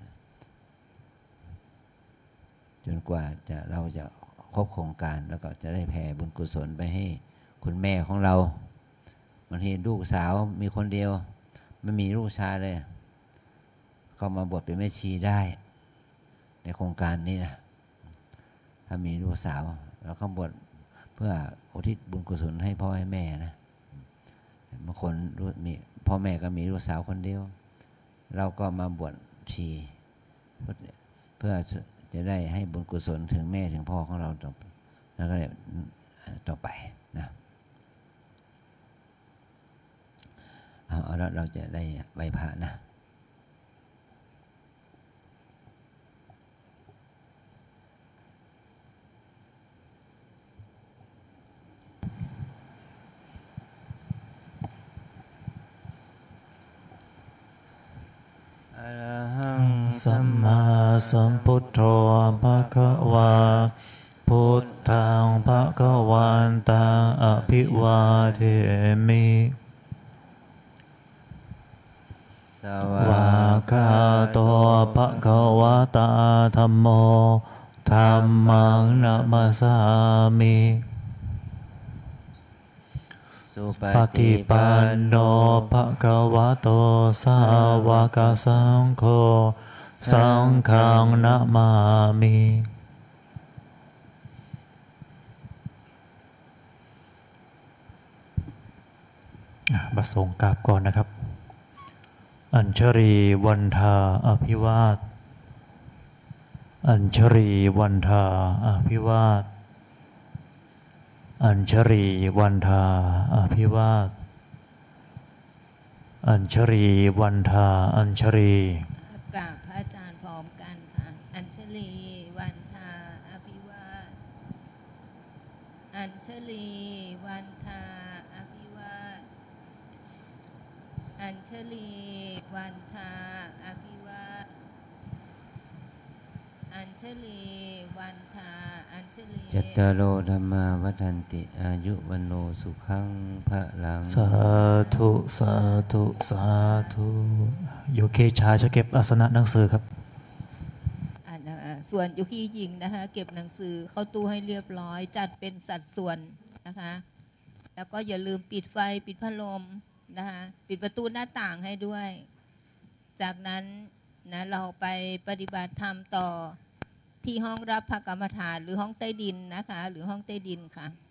จนกว่าจะเราจะครบโครงการแล้วก็จะได้แผ่บุญกุศลไปให้คุณแม่ของเราบางทีลูกสาวมีคนเดียวไม่มีลูกชายเลยก็มาบวชเป็นแม่ชีได้ในโครงการนี้นะถ้ามีลูกสาวแล้วก็บวชเพื่ออุทิศบุญกุศลให้พ่อให้แม่นะบางคนมีพ่อแม่ก็มีลูกสาวคนเดียวเราก็มาบวชชีเพื่อจะได้ให้บุญกุศลถึงแม่ถึงพ่อของเราต่อแล้วก็ต่อไปนะเอาเอาแล้วเราจะได้ใบพระนะอะระหังสัมมาสัมพุทโธภะคะวาพุทธังภะคะวันตังอภิวาเทมิสวากาโตภะคะวะตาธัมโมธัมมังนะมัสสามิปฏิปันโนภะคะวะโตสาวกสังโฆสังฆังนะมามิบัสสงกราบก่อนนะครับอัญชรีวันทาอภิวาทอัญชรีวันทาอภิวาทอัญชรีวันทาอภิวาทอัญชรีวันทาอัญชรีกราบพระอาจารย์พร้อมกันค่ะอัญชลีวันทาอภิวาทอัญชลีวันทาอภิวาทอัญชลีวันทาอภิวาทอัญชลีวันทาอัญชลีจัตตารโอธัมมาวัฏันติอายุวันโนสุขังพระลังสาธุสาธุสาธุโยเคชายจะเก็บอาสนะหนังสือครับส่วนโยคีหญิงนะคะเก็บหนังสือเข้าตู้ให้เรียบร้อยจัดเป็นสัดส่วนนะคะแล้วก็อย่าลืมปิดไฟปิดพัดลมนะคะปิดประตูหน้าต่างให้ด้วยจากนั้นนะเราไปปฏิบัติธรรมต่อที่ห้องรับพระกรรมฐานหรือห้องใต้ดินนะคะหรือห้องใต้ดินค่ะ